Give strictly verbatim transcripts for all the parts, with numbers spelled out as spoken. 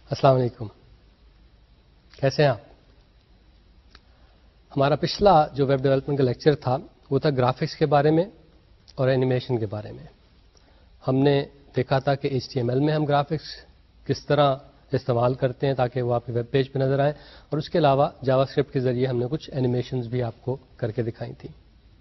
السلام علیکم، کیسے ہیں آپ؟ ہمارا پچھلا جو ویب ڈیولپمنٹ کا لیکچر تھا وہ تھا گرافکس کے بارے میں اور اینیمیشن کے بارے میں. ہم نے دیکھا تھا کہ ایچ ٹی ایم ایل میں ہم گرافکس کس طرح استعمال کرتے ہیں تاکہ وہ آپ کے ویب پیج پہ نظر آئیں، اور اس کے علاوہ جاوا اسکرپٹ کے ذریعے ہم نے کچھ اینیمیشنز بھی آپ کو کر کے دکھائی تھیں.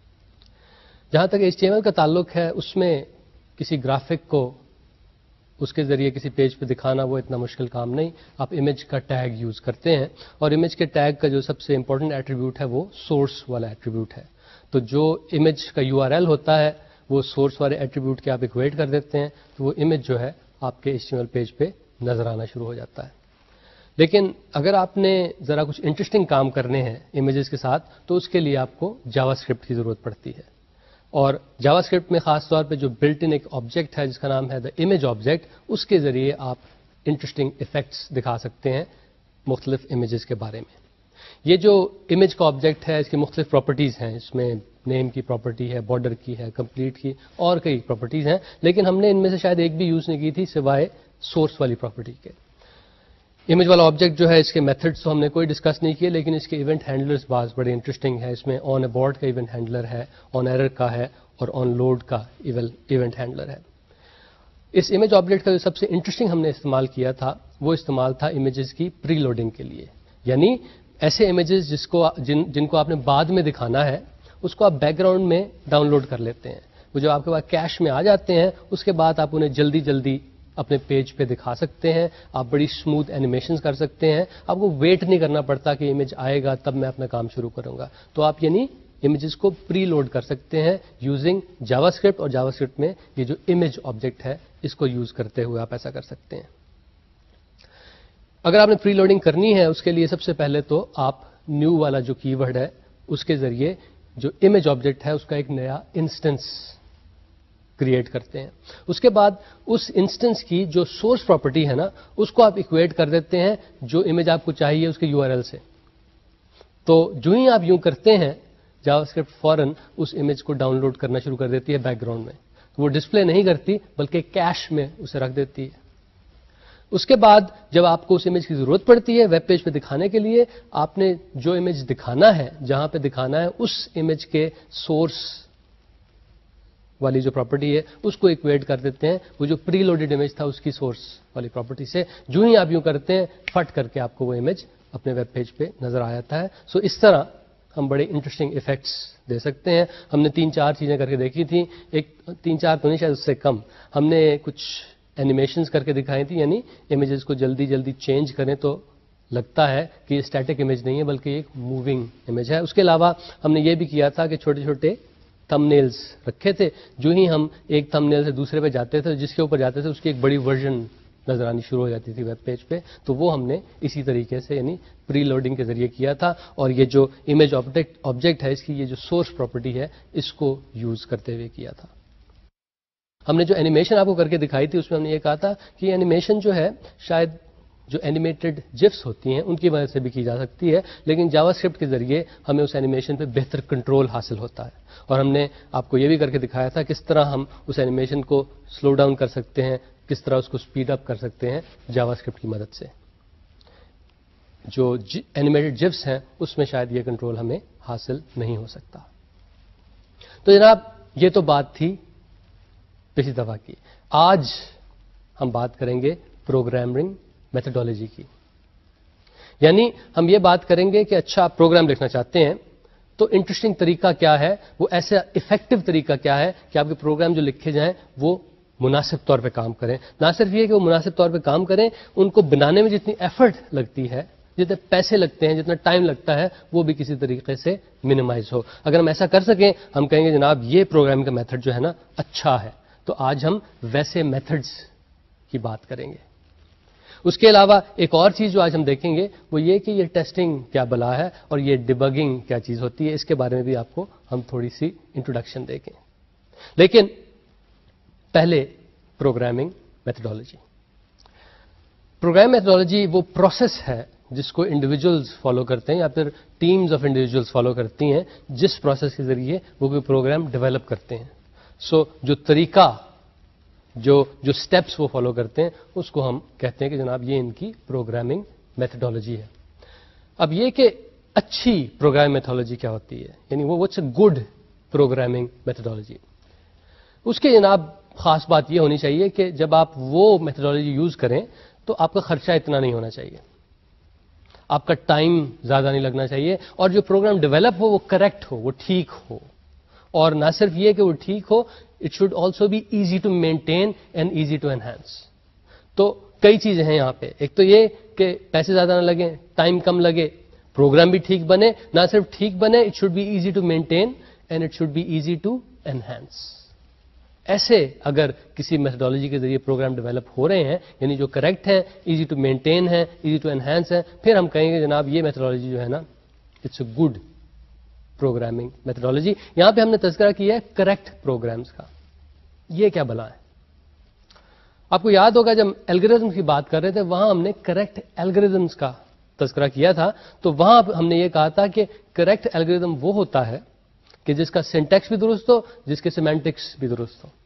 جہاں تک ایچ ٹی ایم ایل کا تعلق ہے، اس میں کسی گرافک کو اس کے ذریعے کسی پیج پہ دکھانا وہ اتنا مشکل کام نہیں. آپ امیج کا ٹیگ یوز کرتے ہیں، اور امیج کے ٹیگ کا جو سب سے امپورٹنٹ ایٹریبیوٹ ہے وہ سورس والا ایٹریبیوٹ ہے. تو جو امیج کا یو آر ایل ہوتا ہے وہ سورس والے ایٹریبیوٹ کے آپ ایکویٹ کر دیتے ہیں، تو وہ امیج جو ہے آپ کے H T M L page پہ نظر آنا شروع ہو جاتا ہے. لیکن اگر آپ نے ذرا کچھ انٹرسٹنگ کام کرنے ہیں امیجز کے ساتھ تو اس کے لیے آپ کو جاوا اسکرپٹ کی ضرورت پڑتی ہے. اور جاوا اسکرپٹ میں خاص طور پہ جو بلٹ ان ایک آبجیکٹ ہے جس کا نام ہے دا امیج آبجیکٹ، اس کے ذریعے آپ انٹرسٹنگ افیکٹس دکھا سکتے ہیں مختلف امیجز کے بارے میں. یہ جو امیج کا آبجیکٹ ہے اس کی مختلف پراپرٹیز ہیں. اس میں نیم کی پراپرٹی ہے، بارڈر کی ہے، کمپلیٹ کی، اور کئی پراپرٹیز ہیں، لیکن ہم نے ان میں سے شاید ایک بھی یوز نہیں کی تھی سوائے سورس والی پراپرٹی کے. امیج والا آبجیکٹ جو ہے اس کے میتھڈس تو ہم نے کوئی ڈسکس نہیں کیے، لیکن اس کے ایونٹ ہینڈلرز بعض بڑے انٹرسٹنگ ہے. اس میں آن ابورٹ کا ایونٹ ہینڈلر ہے، آن ایرر کا ہے، اور آن لوڈ کا ایونٹ ہینڈلر ہے. اس امیج آبجیکٹ کا جو سب سے انٹرسٹنگ ہم نے استعمال کیا تھا وہ استعمال تھا امیجز کی پری لوڈنگ کے لیے. یعنی ایسے امیجز جس کو جن جن کو آپ نے بعد میں دکھانا ہے اس کو آپ بیک گراؤنڈ میں ڈاؤن لوڈ کر لیتے ہیں. وہ جو آپ کے پاس کیش میں آ جاتے ہیں اس کے بعد آپ انہیں جلدی جلدی اپنے پیج پہ دکھا سکتے ہیں. آپ بڑی اسموتھ اینیمیشنز کر سکتے ہیں. آپ کو ویٹ نہیں کرنا پڑتا کہ امیج آئے گا تب میں اپنا کام شروع کروں گا. تو آپ یعنی امیجز کو پری لوڈ کر سکتے ہیں یوزنگ جاوا اسکرپٹ، اور جاوا اسکرپٹ میں یہ جو امیج آبجیکٹ ہے اس کو یوز کرتے ہوئے آپ ایسا کر سکتے ہیں. اگر آپ نے پری لوڈنگ کرنی ہے اس کے لیے سب سے پہلے تو آپ نیو والا جو کی ورڈ ہے اس کے ذریعے جو امیج آبجیکٹ ہے اس کا ایک نیا انسٹنس کریٹ کرتے ہیں. اس کے بعد اس انسٹنس کی جو سورس پراپرٹی ہے نا اس کو آپ ایکویٹ کر دیتے ہیں جو امیج آپ کو چاہیے اس کے یو آر ایل سے. تو جو ہی آپ یوں کرتے ہیں جاوا اسکرپٹ فوراً اس امیج کو ڈاؤن لوڈ کرنا شروع کر دیتی ہے بیک گراؤنڈ میں. وہ ڈسپلے نہیں کرتی بلکہ کیش میں اسے رکھ دیتی ہے. اس کے بعد جب آپ کو اس امیج کی ضرورت پڑتی ہے ویب پیج پہ دکھانے کے لیے، آپ نے جو امیج دکھانا ہے جہاں پہ دکھانا ہے اس امیج کے سورس والی جو پراپرٹی ہے اس کو ایکویٹ کر دیتے ہیں وہ جو پری لوڈڈ امیج تھا اس کی سورس والی پراپرٹی سے. جو ہی آپ یوں کرتے ہیں فٹ کر کے آپ کو وہ امیج اپنے ویب پیج پہ نظر آ جاتا ہے. سو اس طرح ہم بڑے انٹرسٹنگ افیکٹس دے سکتے ہیں. ہم نے تین چار چیزیں کر کے دیکھی تھیں. ایک تین چار تو نہیں شاید اس سے کم. ہم نے کچھ اینیمیشنز کر کے دکھائی تھی، یعنی امیجز کو جلدی جلدی چینج کریں تو لگتا ہے کہ یہ اسٹیٹک امیج نہیں ہے بلکہ ایک موونگ امیج ہے. اس کے علاوہ ہم نے یہ بھی کیا تھا کہ چھوٹے چھوٹے تھم نیلز رکھے تھے. جو ہی ہم ایک تھم نیل سے دوسرے پہ جاتے تھے جس کے اوپر جاتے تھے اس کی ایک بڑی ورژن نظر آنی شروع ہو جاتی تھی ویب پیج پہ. تو وہ ہم نے اسی طریقے سے یعنی پری لوڈنگ کے ذریعے کیا تھا. اور یہ جو امیج آبجیکٹ آبجیکٹ ہے اس کی یہ جو سورس پراپرٹی ہے اس کو یوز کرتے ہوئے کیا تھا. ہم نے جو اینیمیشن آپ کو کر کے دکھائی تھی اس میں ہم نے یہ کہا تھا کہ یہ اینیمیشن جو ہے شاید جو اینیمیٹڈ جفس ہوتی ہیں ان کی وجہ سے بھی کی جا سکتی ہے، لیکن جاوا اسکرپٹ کے ذریعے ہمیں اس اینیمیشن پہ بہتر کنٹرول حاصل ہوتا ہے. اور ہم نے آپ کو یہ بھی کر کے دکھایا تھا کس طرح ہم اس اینیمیشن کو سلو ڈاؤن کر سکتے ہیں، کس طرح اس کو اسپیڈ اپ کر سکتے ہیں جاوا اسکرپٹ کی مدد سے. جو اینیمیٹڈ جفس ہیں اس میں شاید یہ کنٹرول ہمیں حاصل نہیں ہو سکتا. تو جناب یہ تو بات تھی پچھلی دفعہ کی. آج ہم بات کریں گے پروگرامنگ میتھڈالوجی کی. یعنی ہم یہ بات کریں گے کہ اچھا آپ پروگرام لکھنا چاہتے ہیں تو انٹرسٹنگ طریقہ کیا ہے، وہ ایسا افیکٹو طریقہ کیا ہے کہ آپ کے پروگرام جو لکھے جائیں وہ مناسب طور پہ کام کریں. نہ صرف یہ کہ وہ مناسب طور پہ کام کریں، ان کو بنانے میں جتنی ایفرٹ لگتی ہے، جتنے پیسے لگتے ہیں، جتنا ٹائم لگتا ہے وہ بھی کسی طریقے سے منیمائز ہو. اگر ہم ایسا کر سکیں ہم کہیں گے جناب یہ پروگرام کا میتھڈ جو ہے نا اچھا ہے. تو آج ہم ویسے میتھڈز کی بات کریں گے. اس کے علاوہ ایک اور چیز جو آج ہم دیکھیں گے وہ یہ کہ یہ ٹیسٹنگ کیا بلا ہے اور یہ ڈیبگنگ کیا چیز ہوتی ہے. اس کے بارے میں بھی آپ کو ہم تھوڑی سی انٹروڈکشن دیں گے. لیکن پہلے پروگرامنگ میتھڈالوجی. پروگرام میتھڈالوجی وہ پروسیس ہے جس کو انڈیویجولز فالو کرتے ہیں یا پھر ٹیمز آف انڈیویجولز فالو کرتی ہیں، جس پروسیس کے ذریعے وہ کوئی پروگرام ڈیولپ کرتے ہیں. سو so, جو طریقہ جو جو سٹیپس وہ فالو کرتے ہیں اس کو ہم کہتے ہیں کہ جناب یہ ان کی پروگرامنگ میتھڈالوجی ہے. اب یہ کہ اچھی پروگرام میتھڈالوجی کیا ہوتی ہے, یعنی وہ what's a good programming methodology, اس کی جناب خاص بات یہ ہونی چاہیے کہ جب آپ وہ میتھڈالوجی یوز کریں تو آپ کا خرچہ اتنا نہیں ہونا چاہیے, آپ کا ٹائم زیادہ نہیں لگنا چاہیے, اور جو پروگرام ڈیولپ ہو وہ کریکٹ ہو, وہ ٹھیک ہو, اور نہ صرف یہ کہ وہ ٹھیک ہو, it should also be easy to maintain and easy to enhance. تو کئی چیزیں ہیں یہاں پہ, ایک تو یہ کہ پیسے زیادہ نہ لگیں, ٹائم کم لگے, پروگرام بھی ٹھیک بنے, نہ صرف ٹھیک بنے, it should be easy to maintain and it should be easy to enhance. ایسے اگر کسی میتھڈالوجی کے ذریعے پروگرام ڈیولپ ہو رہے ہیں, یعنی جو کریکٹ ہیں, ایزی ٹو مینٹین ہے, ایزی ٹو انہینس ہے, پھر ہم کہیں گے جناب یہ میتھڈالوجی جو ہے نا it's a good programming methodology. یہاں پہ ہم نے تذکرہ کیا ہے کریکٹ پروگرامز کا. یہ کیا بلا ہے؟ آپ کو یاد ہوگا جب الگوریتھم کی بات کر رہے تھے وہاں ہم نے کریکٹ الگوریتھمز کا تذکرہ کیا تھا, تو وہاں ہم نے یہ کہا تھا کہ کریکٹ الگوریتھم وہ ہوتا ہے کہ جس کا سینٹیکس بھی درست ہو, جس کے سیمینٹکس بھی درست ہو,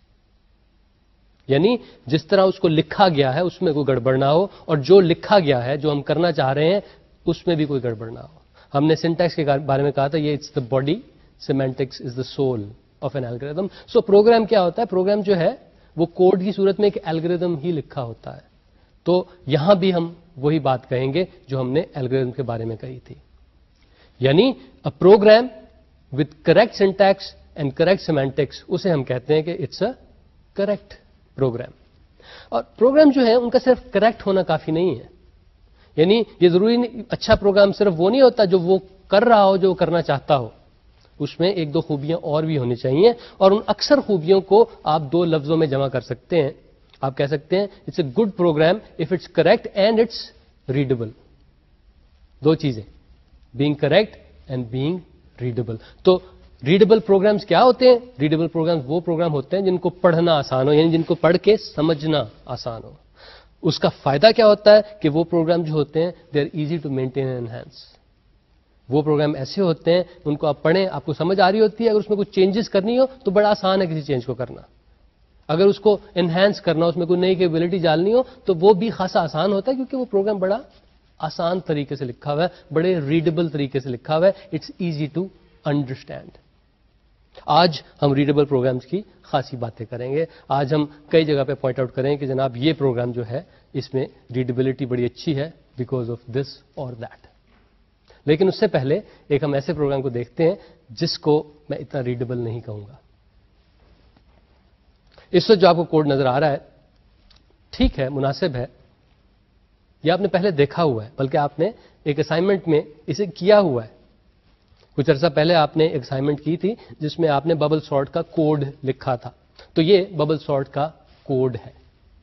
یعنی جس طرح اس کو لکھا گیا ہے اس میں کوئی گڑبڑ نہ ہو, اور جو لکھا گیا ہے جو ہم کرنا چاہ رہے ہیں اس میں بھی کوئی گڑبڑ نہ ہو. ہم نے سینٹیکس کے بارے میں کہا تھا یہ it's the body, semantics is the soul of an algorithm. So program کیا ہوتا ہے؟ پروگرام جو ہے وہ کوڈ کی صورت میں ایک الگوریتھم ہی لکھا ہوتا ہے. تو یہاں بھی ہم وہی بات کہیں گے جو ہم نے الگوریتھم کے بارے میں کہی تھی, یعنی a program with correct syntax and correct semantics, اسے ہم کہتے ہیں کہ اٹس اے کریکٹ پروگرام. اور پروگرام جو ہے ان کا صرف کریکٹ ہونا کافی نہیں ہے, یعنی یہ ضروری نہیں, اچھا پروگرام صرف وہ نہیں ہوتا جو وہ کر رہا ہو جو وہ کرنا چاہتا ہو, اس میں ایک دو خوبیاں اور بھی ہونی چاہیے, اور ان اکثر خوبیوں کو آپ دو لفظوں میں جمع کر سکتے ہیں. آپ کہہ سکتے ہیں it's a good program if it's correct and it's readable. دو چیزیں, being correct and being readable. تو ریڈیبل پروگرامز کیا ہوتے ہیں؟ ریڈیبل پروگرامز وہ پروگرام ہوتے ہیں جن کو پڑھنا آسان ہو, یعنی جن کو پڑھ کے سمجھنا آسان ہو. اس کا فائدہ کیا ہوتا ہے کہ وہ پروگرام جو ہوتے ہیں they are easy to maintain and enhance. وہ پروگرام ایسے ہوتے ہیں ان کو آپ پڑھیں, آپ کو سمجھ آ رہی ہوتی ہے, اگر اس میں کوئی چینجز کرنی ہو تو بڑا آسان ہے کسی چینج کو کرنا. اگر اس کو انہینس کرنا, اس میں کوئی نئی کیپیبلٹی ڈالنی ہو تو وہ بھی خاصا آسان ہوتا ہے, کیونکہ وہ پروگرام بڑا آسان طریقے سے لکھا ہوا ہے, بڑے ریڈیبل طریقے سے لکھا ہوا ہے, اٹس ایزی ٹو انڈرسٹینڈ. آج ہم ریڈیبل پروگرامز کی خاصی باتیں کریں گے. آج ہم کئی جگہ پہ پوائنٹ آؤٹ کریں کہ جناب یہ پروگرام جو ہے اس میں ریڈیبلٹی بڑی اچھی ہے بیکاز آف دس اور دیٹ. لیکن اس سے پہلے ایک ہم ایسے پروگرام کو دیکھتے ہیں جس کو میں اتنا ریڈیبل نہیں کہوں گا. اس وقت جو آپ کو کوڈ نظر آ رہا ہے ٹھیک ہے, مناسب ہے, یہ آپ نے پہلے دیکھا ہوا ہے, بلکہ آپ نے ایک اسائنمنٹ میں اسے کیا ہوا ہے. کچھ عرصہ پہلے آپ نے ایک اسائنمنٹ کی تھی جس میں آپ نے ببل سارٹ کا کوڈ لکھا تھا. تو یہ ببل سارٹ کا کوڈ ہے.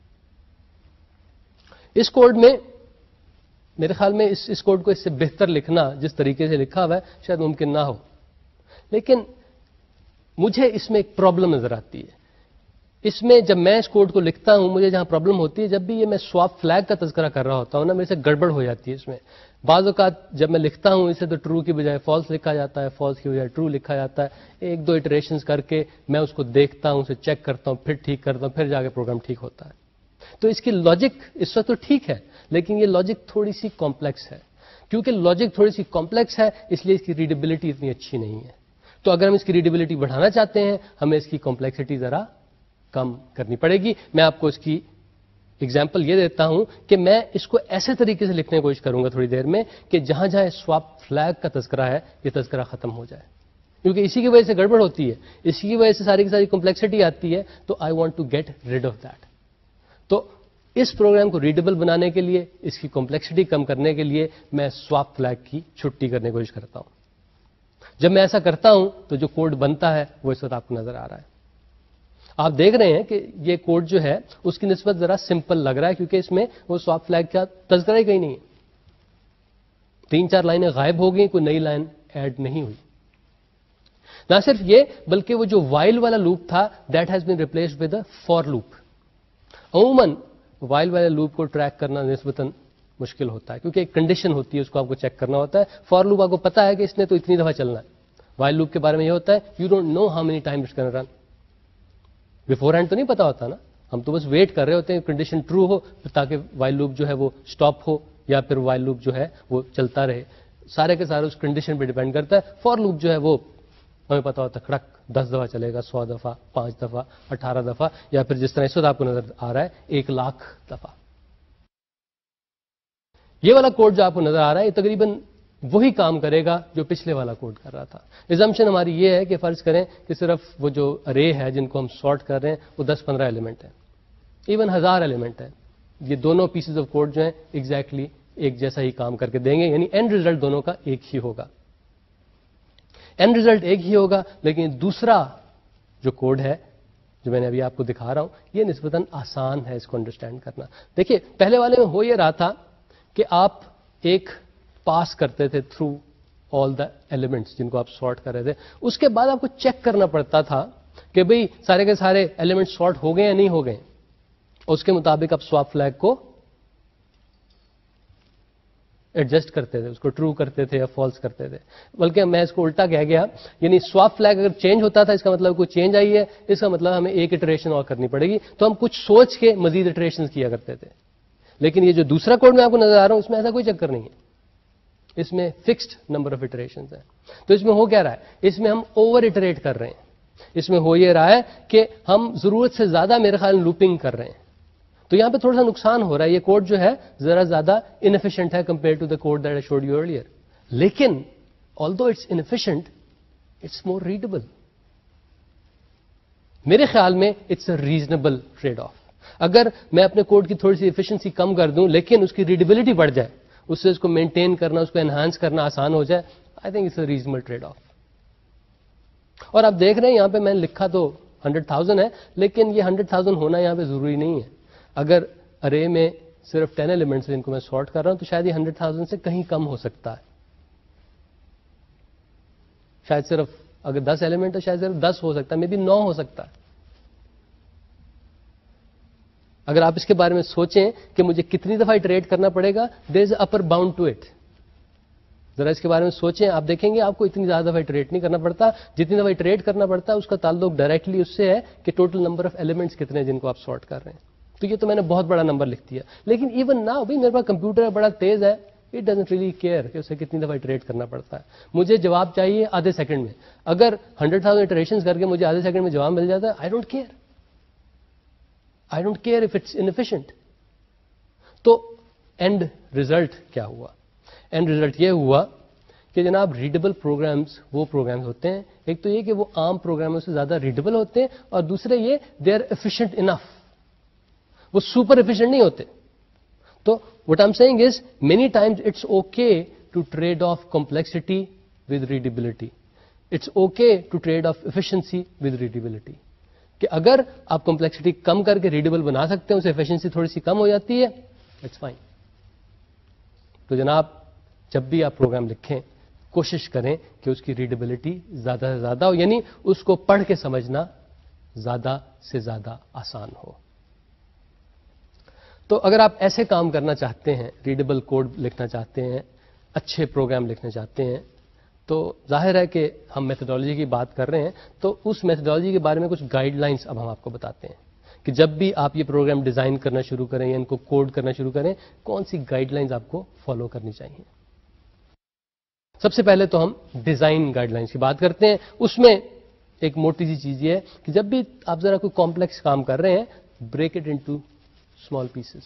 اس کوڈ میں میرے خیال میں اس اس کوڈ کو اس سے بہتر لکھنا جس طریقے سے لکھا ہوا ہے شاید ممکن نہ ہو, لیکن مجھے اس میں ایک پرابلم نظر آتی ہے. اس میں جب میں اس کوڈ کو لکھتا ہوں مجھے جہاں پرابلم ہوتی ہے, جب بھی یہ میں سواپ فلیگ کا تذکرہ کر رہا ہوتا ہوں نا, میرے سے گڑبڑ ہو جاتی ہے اس میں. بعض اوقات جب میں لکھتا ہوں اسے تو ٹرو کی بجائے فالس لکھا جاتا ہے, فالس کی بجائے ٹرو لکھا جاتا ہے. ایک دو اٹریشنز کر کے میں اس کو دیکھتا ہوں, اسے چیک کرتا ہوں, پھر ٹھیک کرتا ہوں, پھر جا کے پروگرام ٹھیک ہوتا ہے. تو اس کی لاجک اس وقت تو ٹھیک ہے, لیکن یہ لاجک تھوڑی سی کمپلیکس ہے. کیونکہ لاجک تھوڑی سی کمپلیکس ہے اس لیے اس کی ریڈیبلٹی اتنی اچھی نہیں ہے. تو اگر ہم اس کی ریڈیبلٹی بڑھانا چاہتے ہیں ہمیں اس کی کمپلیکسٹی ذرا کم کرنی پڑے گی. میں آپ کو اس کی ایگزامپل یہ دیتا ہوں کہ میں اس کو ایسے طریقے سے لکھنے کی کوشش کروں گا تھوڑی دیر میں کہ جہاں جہاں سواپ فلیگ کا تذکرہ ہے یہ تذکرہ ختم ہو جائے, کیونکہ اسی کی وجہ سے گڑبڑ ہوتی ہے, اسی کی وجہ سے ساری کی ساری کمپلیکسٹی آتی ہے. تو I want to get rid of that. تو اس پروگرام کو ریڈیبل بنانے کے لیے, اس کی کمپلیکسٹی کم کرنے کے لیے میں سواپ فلیگ کی چھٹی کرنے کی کوشش کرتا ہوں. جب میں ایسا کرتا ہوں تو جو کوڈ بنتا ہے وہ اس وقت آپ کو نظر آ رہا ہے. آپ دیکھ رہے ہیں کہ یہ کوڈ جو ہے اس کی نسبت ذرا سمپل لگ رہا ہے, کیونکہ اس میں وہ سواپ فلیگ کا تذکرہ ہی کہیں نہیں ہے. تین چار لائنیں غائب ہو گئی, کوئی نئی لائن ایڈ نہیں ہوئی. نہ صرف یہ بلکہ وہ جو وائل والا لوپ تھا that has been replaced with a for loop. عموماً وائل والے لوپ کو ٹریک کرنا نسبتاً مشکل ہوتا ہے کیونکہ ایک کنڈیشن ہوتی ہے, اس کو آپ کو چیک کرنا ہوتا ہے. فار لوپ آپ کو پتا ہے کہ اس نے تو اتنی دفعہ چلنا ہے. وائل لوپ کے بارے میں یہ ہوتا ہے you don't know how many time it's can run. Beforehand تو نہیں پتا ہوتا نا, ہم تو بس ویٹ کر رہے ہوتے ہیں کنڈیشن ٹرو ہو تاکہ وائل لوپ جو ہے وہ اسٹاپ ہو یا پھر وائل لوپ جو ہے وہ چلتا رہے. سارے کے سارے اس کنڈیشن پہ ڈیپینڈ کرتا ہے. فار لوپ جو ہے وہ ہمیں پتا ہوتا ہے کھڑک دس دفعہ چلے گا, سو دفعہ, پانچ دفعہ, اٹھارہ دفعہ, یا پھر جس طرح اس وقت آپ کو نظر آ رہا ہے ایک لاکھ دفعہ. یہ والا کوڈ جو آپ کو نظر آ رہا ہے یہ تقریباً وہی کام کرے گا جو پچھلے والا کوڈ کر رہا تھا. ایگزمپشن ہماری یہ ہے کہ فرض کریں کہ صرف وہ جو ارے ہے جن کو ہم سارٹ کر رہے ہیں وہ دس پندرہ ایلیمنٹ ہے, ایون ہزار ایلیمنٹ ہے. یہ دونوں پیسز آف کوڈ جو ہیں ایگزیکٹلی ایک جیسا ہی کام کر کے دیں گے, یعنی اینڈ ریزلٹ دونوں کا ایک ہی ہوگا. اینڈ ریزلٹ ایک ہی ہوگا, لیکن دوسرا جو کوڈ ہے جو میں نے ابھی آپ کو دکھا رہا ہوں یہ نسبتاً آسان ہے اس کو انڈرسٹینڈ کرنا. دیکھیے پہلے والے میں ہو یہ رہا تھا کہ آپ ایک پاس کرتے تھے تھرو آل دا ایلیمنٹس جن کو آپ سارٹ کر رہے تھے, اس کے بعد آپ کو چیک کرنا پڑتا تھا کہ بھئی سارے کے سارے ایلیمنٹ سارٹ ہو گئے یا نہیں ہو گئے, اس کے مطابق آپ سواپ فلیگ کو ایڈجسٹ کرتے تھے, اس کو ٹرو کرتے تھے یا فالس کرتے تھے. بلکہ میں اس کو الٹا کہہ گیا, یعنی سواپ فلیگ اگر چینج ہوتا تھا اس کا مطلب کوئی چینج آئی ہے, اس کا مطلب ہمیں ایک اٹریشن اور کرنی پڑے گی, تو ہم کچھ سوچ کے مزید اٹریشن کیا کرتے تھے. لیکن یہ جو دوسرا کوڈ میں آپ کو نظر آ رہا ہوں اس میں ایسا کوئی چکر نہیں ہے, اس میں فکسڈ نمبر آف اٹریشنز ہیں. تو اس میں ہو کیا رہا ہے, اس میں ہم اوور اٹریٹ کر رہے ہیں. اس میں ہو یہ رہا ہے کہ ہم ضرورت سے زیادہ میرے خیال لوپنگ کر رہے ہیں. تو یہاں پہ تھوڑا سا نقصان ہو رہا ہے, یہ کوڈ جو ہے ذرا زیادہ انفیشینٹ ہے compare to the code that I showed you earlier. لیکن although it's inefficient it's more readable. میرے خیال میں it's a reasonable trade off. اگر میں اپنے کوڈ کی تھوڑی سی ایفیشنسی کم کر دوں لیکن اس کی ریڈیبلٹی بڑھ جائے, اس سے اس کو مینٹین کرنا, اس کو انہانس کرنا آسان ہو جائے, I think it's a reasonable trade off. اور آپ دیکھ رہے ہیں یہاں پہ میں نے لکھا تو ہنڈریڈ تھاؤزینڈ ہے, لیکن یہ ہنڈریڈ تھاؤزینڈ ہونا یہاں پہ ضروری نہیں ہے. اگر ارے میں صرف ٹین ایلیمنٹس جن کو میں سارٹ کر رہا ہوں تو شاید یہ ہنڈریڈ تھاؤزینڈ سے کہیں کم ہو سکتا ہے. شاید صرف اگر دس ایلیمنٹ ہے شاید صرف دس ہو سکتا ہے, مے بی نو ہو سکتا ہے. اگر آپ اس کے بارے میں سوچیں کہ مجھے کتنی دفعہ اٹریٹ کرنا پڑے گا, there is a upper bound to it. ذرا اس کے بارے میں سوچیں, آپ دیکھیں گے آپ کو اتنی زیادہ دفعہ اٹریٹ نہیں کرنا پڑتا. جتنی دفعہ اٹریٹ کرنا پڑتا ہے اس کا تعلق ڈائریکٹلی اس سے ہے کہ ٹوٹل نمبر آف ایلیمنٹس کتنے جن کو آپ سارٹ کر رہے ہیں. تو یہ تو میں نے بہت بڑا نمبر لکھ دیا, لیکن ایون ناؤ بھی میرے پاس کمپیوٹر بڑا تیز ہے, اٹ ڈزنٹ ریلی کیئر کہ اسے کتنی دفعہ اٹریٹ کرنا پڑتا ہے. مجھے جواب چاہیے آدھے سیکنڈ میں. اگر ہنڈریڈ تھاؤزینڈ اٹریشن کر کے مجھے آدھے سیکنڈ میں جواب مل جاتا ہے, I don't care. I don't care if it's inefficient. تو اینڈ ریزلٹ کیا ہوا؟ اینڈ ریزلٹ یہ ہوا کہ جناب ریڈیبل پروگرامز وہ پروگرامز ہوتے ہیں, ایک تو یہ کہ وہ عام پروگراموں سے زیادہ ریڈیبل ہوتے ہیں, اور دوسرے یہ دے آر ایفیشینٹ انف, وہ سپر ایفیشینٹ نہیں ہوتے. تو what I am seeing is many times it's okay to trade off complexity with readability. It's okay to trade off efficiency with readability. کہ اگر آپ کمپلیکسٹی کم کر کے ریڈیبل بنا سکتے ہیں, اسے ایفیشنسی تھوڑی سی کم ہو جاتی ہے, اٹس فائن. تو جناب جب بھی آپ پروگرام لکھیں کوشش کریں کہ اس کی ریڈیبلٹی زیادہ سے زیادہ ہو, یعنی اس کو پڑھ کے سمجھنا زیادہ سے زیادہ آسان ہو. تو اگر آپ ایسے کام کرنا چاہتے ہیں, ریڈیبل کوڈ لکھنا چاہتے ہیں, اچھے پروگرام لکھنا چاہتے ہیں, تو ظاہر ہے کہ ہم میتھڈالوجی کی بات کر رہے ہیں, تو اس میتھڈالوجی کے بارے میں کچھ گائیڈ لائنس اب ہم آپ کو بتاتے ہیں کہ جب بھی آپ یہ پروگرام ڈیزائن کرنا شروع کریں یا ان کو کوڈ کرنا شروع کریں, کون سی گائیڈ لائنس آپ کو فالو کرنی چاہیے. سب سے پہلے تو ہم ڈیزائن گائیڈ لائنس کی بات کرتے ہیں. اس میں ایک موٹی سی چیز یہ ہے کہ جب بھی آپ ذرا کوئی کمپلیکس کام کر رہے ہیں, break it into small pieces.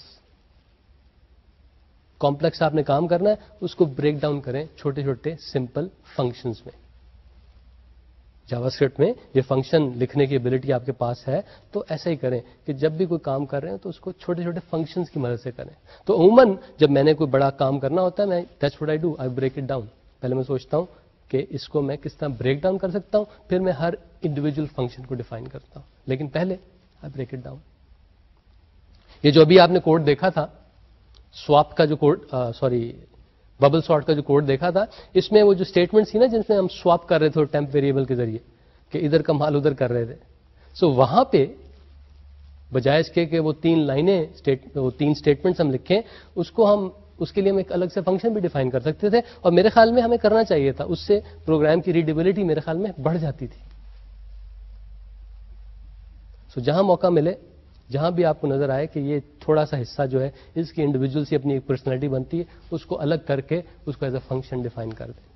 Complex آپ نے کام کرنا ہے, اس کو بریک ڈاؤن کریں چھوٹے چھوٹے سمپل فنکشنز میں. جاوا اسکرپٹ میں یہ فنکشن لکھنے کی ایبلٹی آپ کے پاس ہے, تو ایسا ہی کریں کہ جب بھی کوئی کام کر رہے ہیں تو اس کو چھوٹے چھوٹے فنکشنز کی مدد سے کریں. تو عموماً جب میں نے کوئی بڑا کام کرنا ہوتا ہے, میں that's what I do, I break it down. پہلے میں سوچتا ہوں کہ اس کو میں کس طرح بریک ڈاؤن کر سکتا ہوں, پھر میں ہر انڈیویجول فنکشن کو ڈیفائن کرتا ہوں, لیکن پہلے آئی بریک اٹ ڈاؤن. یہ جو ابھی آپ نے کوڈ دیکھا تھا, سواپ کا جو کوڈ, سوری ببل سارٹ کا جو کوڈ دیکھا تھا, اس میں وہ جو اسٹیٹمنٹ تھی نا جن میں ہم سواپ کر رہے تھے ٹیمپ ویریبل کے ذریعے, کہ ادھر کا مال ادھر کر رہے تھے. سو so, وہاں پہ بجائے اس کے کہ وہ تین لائنیں وہ تین اسٹیٹمنٹس ہم لکھیں, اس کو ہم اس کے لیے ہم ایک الگ سے فنکشن بھی ڈیفائن کر سکتے تھے, اور میرے خیال میں ہمیں کرنا چاہیے تھا. اس سے پروگرام کی ریڈیبلٹی میرے خیال میں بڑھ جاتی تھی. سو so, جہاں موقع ملے جہاں بھی آپ کو نظر آئے کہ یہ تھوڑا سا حصہ جو ہے اس کی انڈیویجول سے اپنی ایک پرسنالٹی بنتی ہے، اس کو الگ کر کے اس کو ایز اے فنکشن ڈیفائن کر دیں.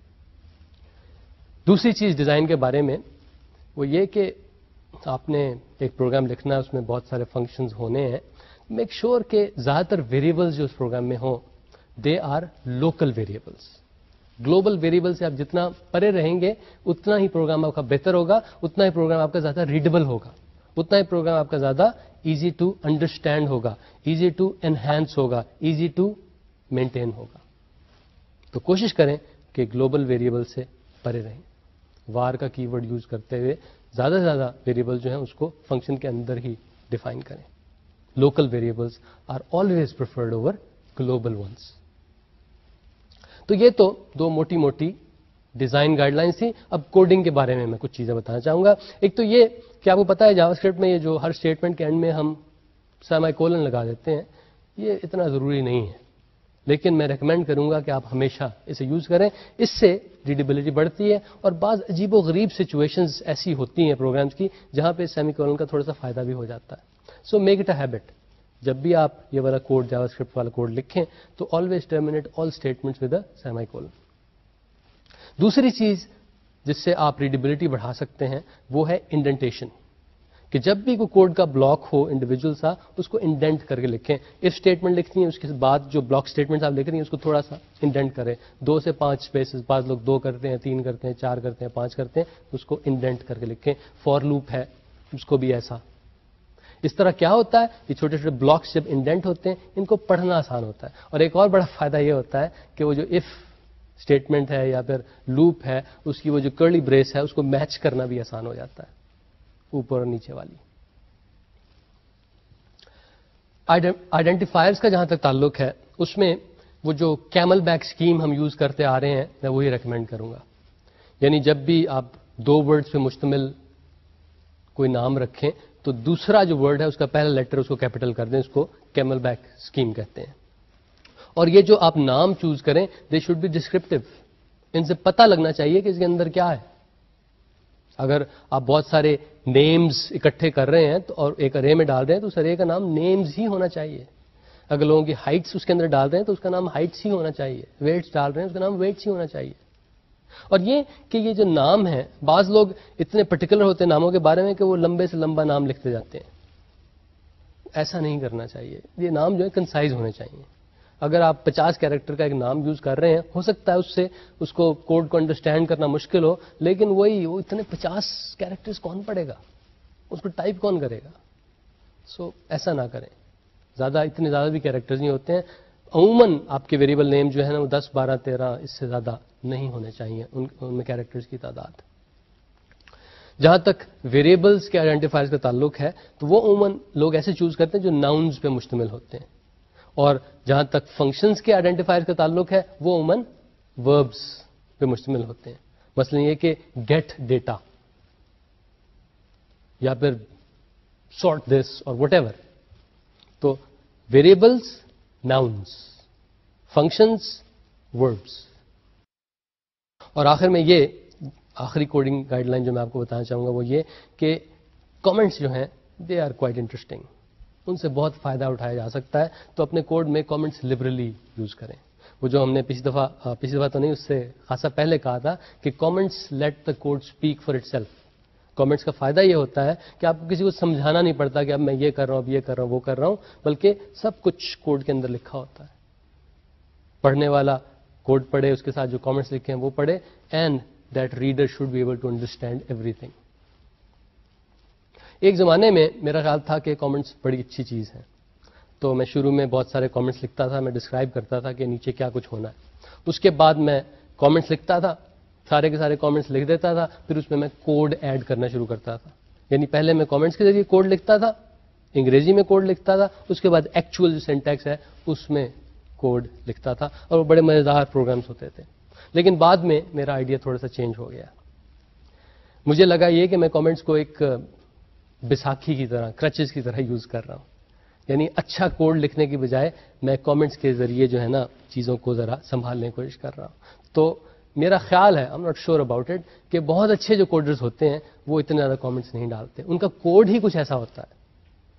دوسری چیز ڈیزائن کے بارے میں وہ یہ کہ آپ نے ایک پروگرام لکھنا ہے، اس میں بہت سارے فنکشنز ہونے ہیں. میک شور کہ زیادہ تر ویریبلز جو اس پروگرام میں ہوں they are local variables. Global variable سے آپ جتنا پرے رہیں گے اتنا ہی پروگرام آپ کا بہتر ہوگا، اتنا ہی پروگرام آپ کا زیادہ ریڈیبل ہوگا، اتنا ہی پروگرام آپ کا زیادہ ایزی ٹو انڈرسٹینڈ ہوگا، ایزی ٹو انہینس ہوگا، ایزی ٹو مینٹین ہوگا. تو کوشش کریں کہ گلوبل ویریبل سے پرے رہیں. وار کا کی ورڈ یوز کرتے ہوئے زیادہ سے زیادہ ویریبل جو ہیں اس کو فنکشن کے اندر ہی ڈیفائن کریں. Local variables are always preferred over global ones. تو یہ تو دو موٹی موٹی ڈیزائن گائیڈ لائنس تھیں. اب کوڈنگ کے بارے میں میں کچھ چیزیں بتانا چاہوں گا. ایک تو یہ کہ آپ کو پتا ہے جاوا اسکرپٹ میں یہ جو ہر اسٹیٹمنٹ کے اینڈ میں ہم سیمی کولن لگا دیتے ہیں یہ اتنا ضروری نہیں ہے، لیکن میں ریکمینڈ کروں گا کہ آپ ہمیشہ اسے یوز کریں. اس سے ریڈیبلٹی بڑھتی ہے اور بعض عجیب و غریب سچویشنز ایسی ہوتی ہیں پروگرامز کی جہاں پہ سیمی کولن کا تھوڑا سا فائدہ بھی ہو جاتا ہے. So make it a habit. جب بھی آپ یہ والا کوڈ جاوا اسکرپٹ والا کوڈ لکھیں تو always terminate all statements with a semicolon. دوسری چیز جس سے آپ ریڈیبلٹی بڑھا سکتے ہیں وہ ہے انڈینٹیشن، کہ جب بھی کوئی کوڈ کا بلاک ہو انڈیویجول سا اس کو انڈینٹ کر کے لکھیں. اف اسٹیٹمنٹ لکھنی ہے اس کے بعد جو بلاک اسٹیٹمنٹ آپ لکھ رہی ہیں اس کو تھوڑا سا انڈینٹ کریں. دو سے پانچ اسپیسز، بعض لوگ دو کرتے ہیں، تین کرتے ہیں، چار کرتے ہیں، پانچ کرتے ہیں، اس کو انڈینٹ کر کے لکھیں. فور لوپ ہے اس کو بھی ایسا. اس طرح کیا ہوتا ہے یہ چھوٹے چھوٹے بلاکس جب انڈینٹ ہوتے ہیں ان کو پڑھنا آسان ہوتا ہے. اور ایک اور بڑا فائدہ یہ ہوتا ہے کہ وہ جو اف اسٹیٹمنٹ ہے یا پھر لوپ ہے اس کی وہ جو کرلی بریس ہے اس کو میچ کرنا بھی آسان ہو جاتا ہے اوپر اور نیچے والی. آئیڈینٹیفائرز کا جہاں تک تعلق ہے اس میں وہ جو کیمل بیک اسکیم ہم یوز کرتے آ رہے ہیں میں وہی ریکمینڈ کروں گا. یعنی جب بھی آپ دو ورڈز پہ مشتمل کوئی نام رکھیں تو دوسرا جو ورڈ ہے اس کا پہلا لیٹر اس کو کیپٹل کر دیں. اس کو کیمل بیک اسکیم کہتے ہیں. اور یہ جو آپ نام چوز کریں دے شوڈ بی ڈسکرپٹیو. ان سے پتہ لگنا چاہیے کہ اس کے اندر کیا ہے. اگر آپ بہت سارے نیمز اکٹھے کر رہے ہیں تو اور ایک ارے میں ڈال رہے ہیں تو اس ارے کا نام نیمز ہی ہونا چاہیے. اگر لوگوں کی ہائٹس اس کے اندر ڈال رہے ہیں تو اس کا نام ہائٹس ہی ہونا چاہیے. ویٹس ڈال رہے ہیں اس کا نام ویٹس ہی ہونا چاہیے. اور یہ کہ یہ جو نام ہے بعض لوگ اتنے پرٹیکولر ہوتے ہیں ناموں کے بارے میں کہ وہ لمبے سے لمبا نام لکھتے جاتے ہیں. ایسا نہیں کرنا چاہیے. یہ نام جو ہے کنسائز ہونے چاہیے. اگر آپ پچاس کیریکٹر کا ایک نام یوز کر رہے ہیں ہو سکتا ہے اس سے اس کو کوڈ کو انڈرسٹینڈ کرنا مشکل ہو، لیکن وہی وہ اتنے پچاس کیریکٹرز کون پڑھے گا، اس کو ٹائپ کون کرے گا. سو so, ایسا نہ کریں. زیادہ اتنے زیادہ بھی کیریکٹرز نہیں ہوتے ہیں. عموماً آپ کے ویریبل نیم جو ہے نا وہ دس بارہ تیرہ اس سے زیادہ نہیں ہونے چاہیے ان, ان میں کیریکٹرز کی تعداد. جہاں تک ویریبلز کے آئیڈینٹیفائرز کا تعلق ہے تو وہ عموماً لوگ ایسے چوز کرتے ہیں جو ناؤنز پہ مشتمل ہوتے ہیں. اور جہاں تک فنکشنز کے آئیڈینٹیفائر کا تعلق ہے وہ عموماً وربز پہ مشتمل ہوتے ہیں. مثلا یہ کہ گیٹ ڈیٹا یا پھر سارٹ دس اور وٹ ایور. تو ویریبلز ناؤنز، فنکشنز وربز. اور آخر میں یہ آخری کوڈنگ گائیڈ لائن جو میں آپ کو بتانا چاہوں گا وہ یہ کہ کامنٹس جو ہیں دے آر کوائٹ انٹرسٹنگ. ان سے بہت فائدہ اٹھایا جا سکتا ہے. تو اپنے کوڈ میں کامنٹس لبرلی یوز کریں. وہ جو ہم نے پچھلی دفعہ پچھلی دفعہ تو نہیں اس سے خاصا پہلے کہا تھا کہ comments let the code speak for itself. Comments کا فائدہ یہ ہوتا ہے کہ آپ کو کسی کو سمجھانا نہیں پڑتا کہ اب میں یہ کر رہا ہوں اب یہ کر رہا ہوں وہ کر رہا ہوں، بلکہ سب کچھ کوڈ کے اندر لکھا ہوتا ہے. پڑھنے والا کوڈ پڑھے، اس کے ساتھ جو کامنٹس لکھے ہیں وہ پڑھے، and that reader should be able to understand everything. ایک زمانے میں میرا خیال تھا کہ کامنٹس بڑی اچھی چیز ہے، تو میں شروع میں بہت سارے کامنٹس لکھتا تھا، میں ڈسکرائب کرتا تھا کہ نیچے کیا کچھ ہونا ہے. اس کے بعد میں کامنٹس لکھتا تھا، سارے کے سارے کامنٹس لکھ دیتا تھا، پھر اس میں میں کوڈ ایڈ کرنا شروع کرتا تھا. یعنی پہلے میں کامنٹس کے ذریعے کوڈ لکھتا تھا، انگریزی میں کوڈ لکھتا تھا، اس کے بعد ایکچوئل جو سینٹیکس ہے اس میں کوڈ لکھتا تھا، اور وہ بڑے مزیدار پروگرامس ہوتے تھے. لیکن بعد میں میرا آئیڈیا تھوڑا سا چینج ہو گیا. مجھے لگا یہ کہ میں کامنٹس کو ایک بیساکھی کی طرح، کرچز کی طرح یوز کر رہا ہوں. یعنی اچھا کوڈ لکھنے کی بجائے میں کامنٹس کے ذریعے جو ہے نا چیزوں کو ذرا سنبھالنے کی کوشش کر رہا ہوں. تو میرا خیال ہے، I am not sure about it, کہ بہت اچھے جو کوڈرز ہوتے ہیں وہ اتنے زیادہ کامنٹس نہیں ڈالتے. ان کا کوڈ ہی کچھ ایسا ہوتا ہے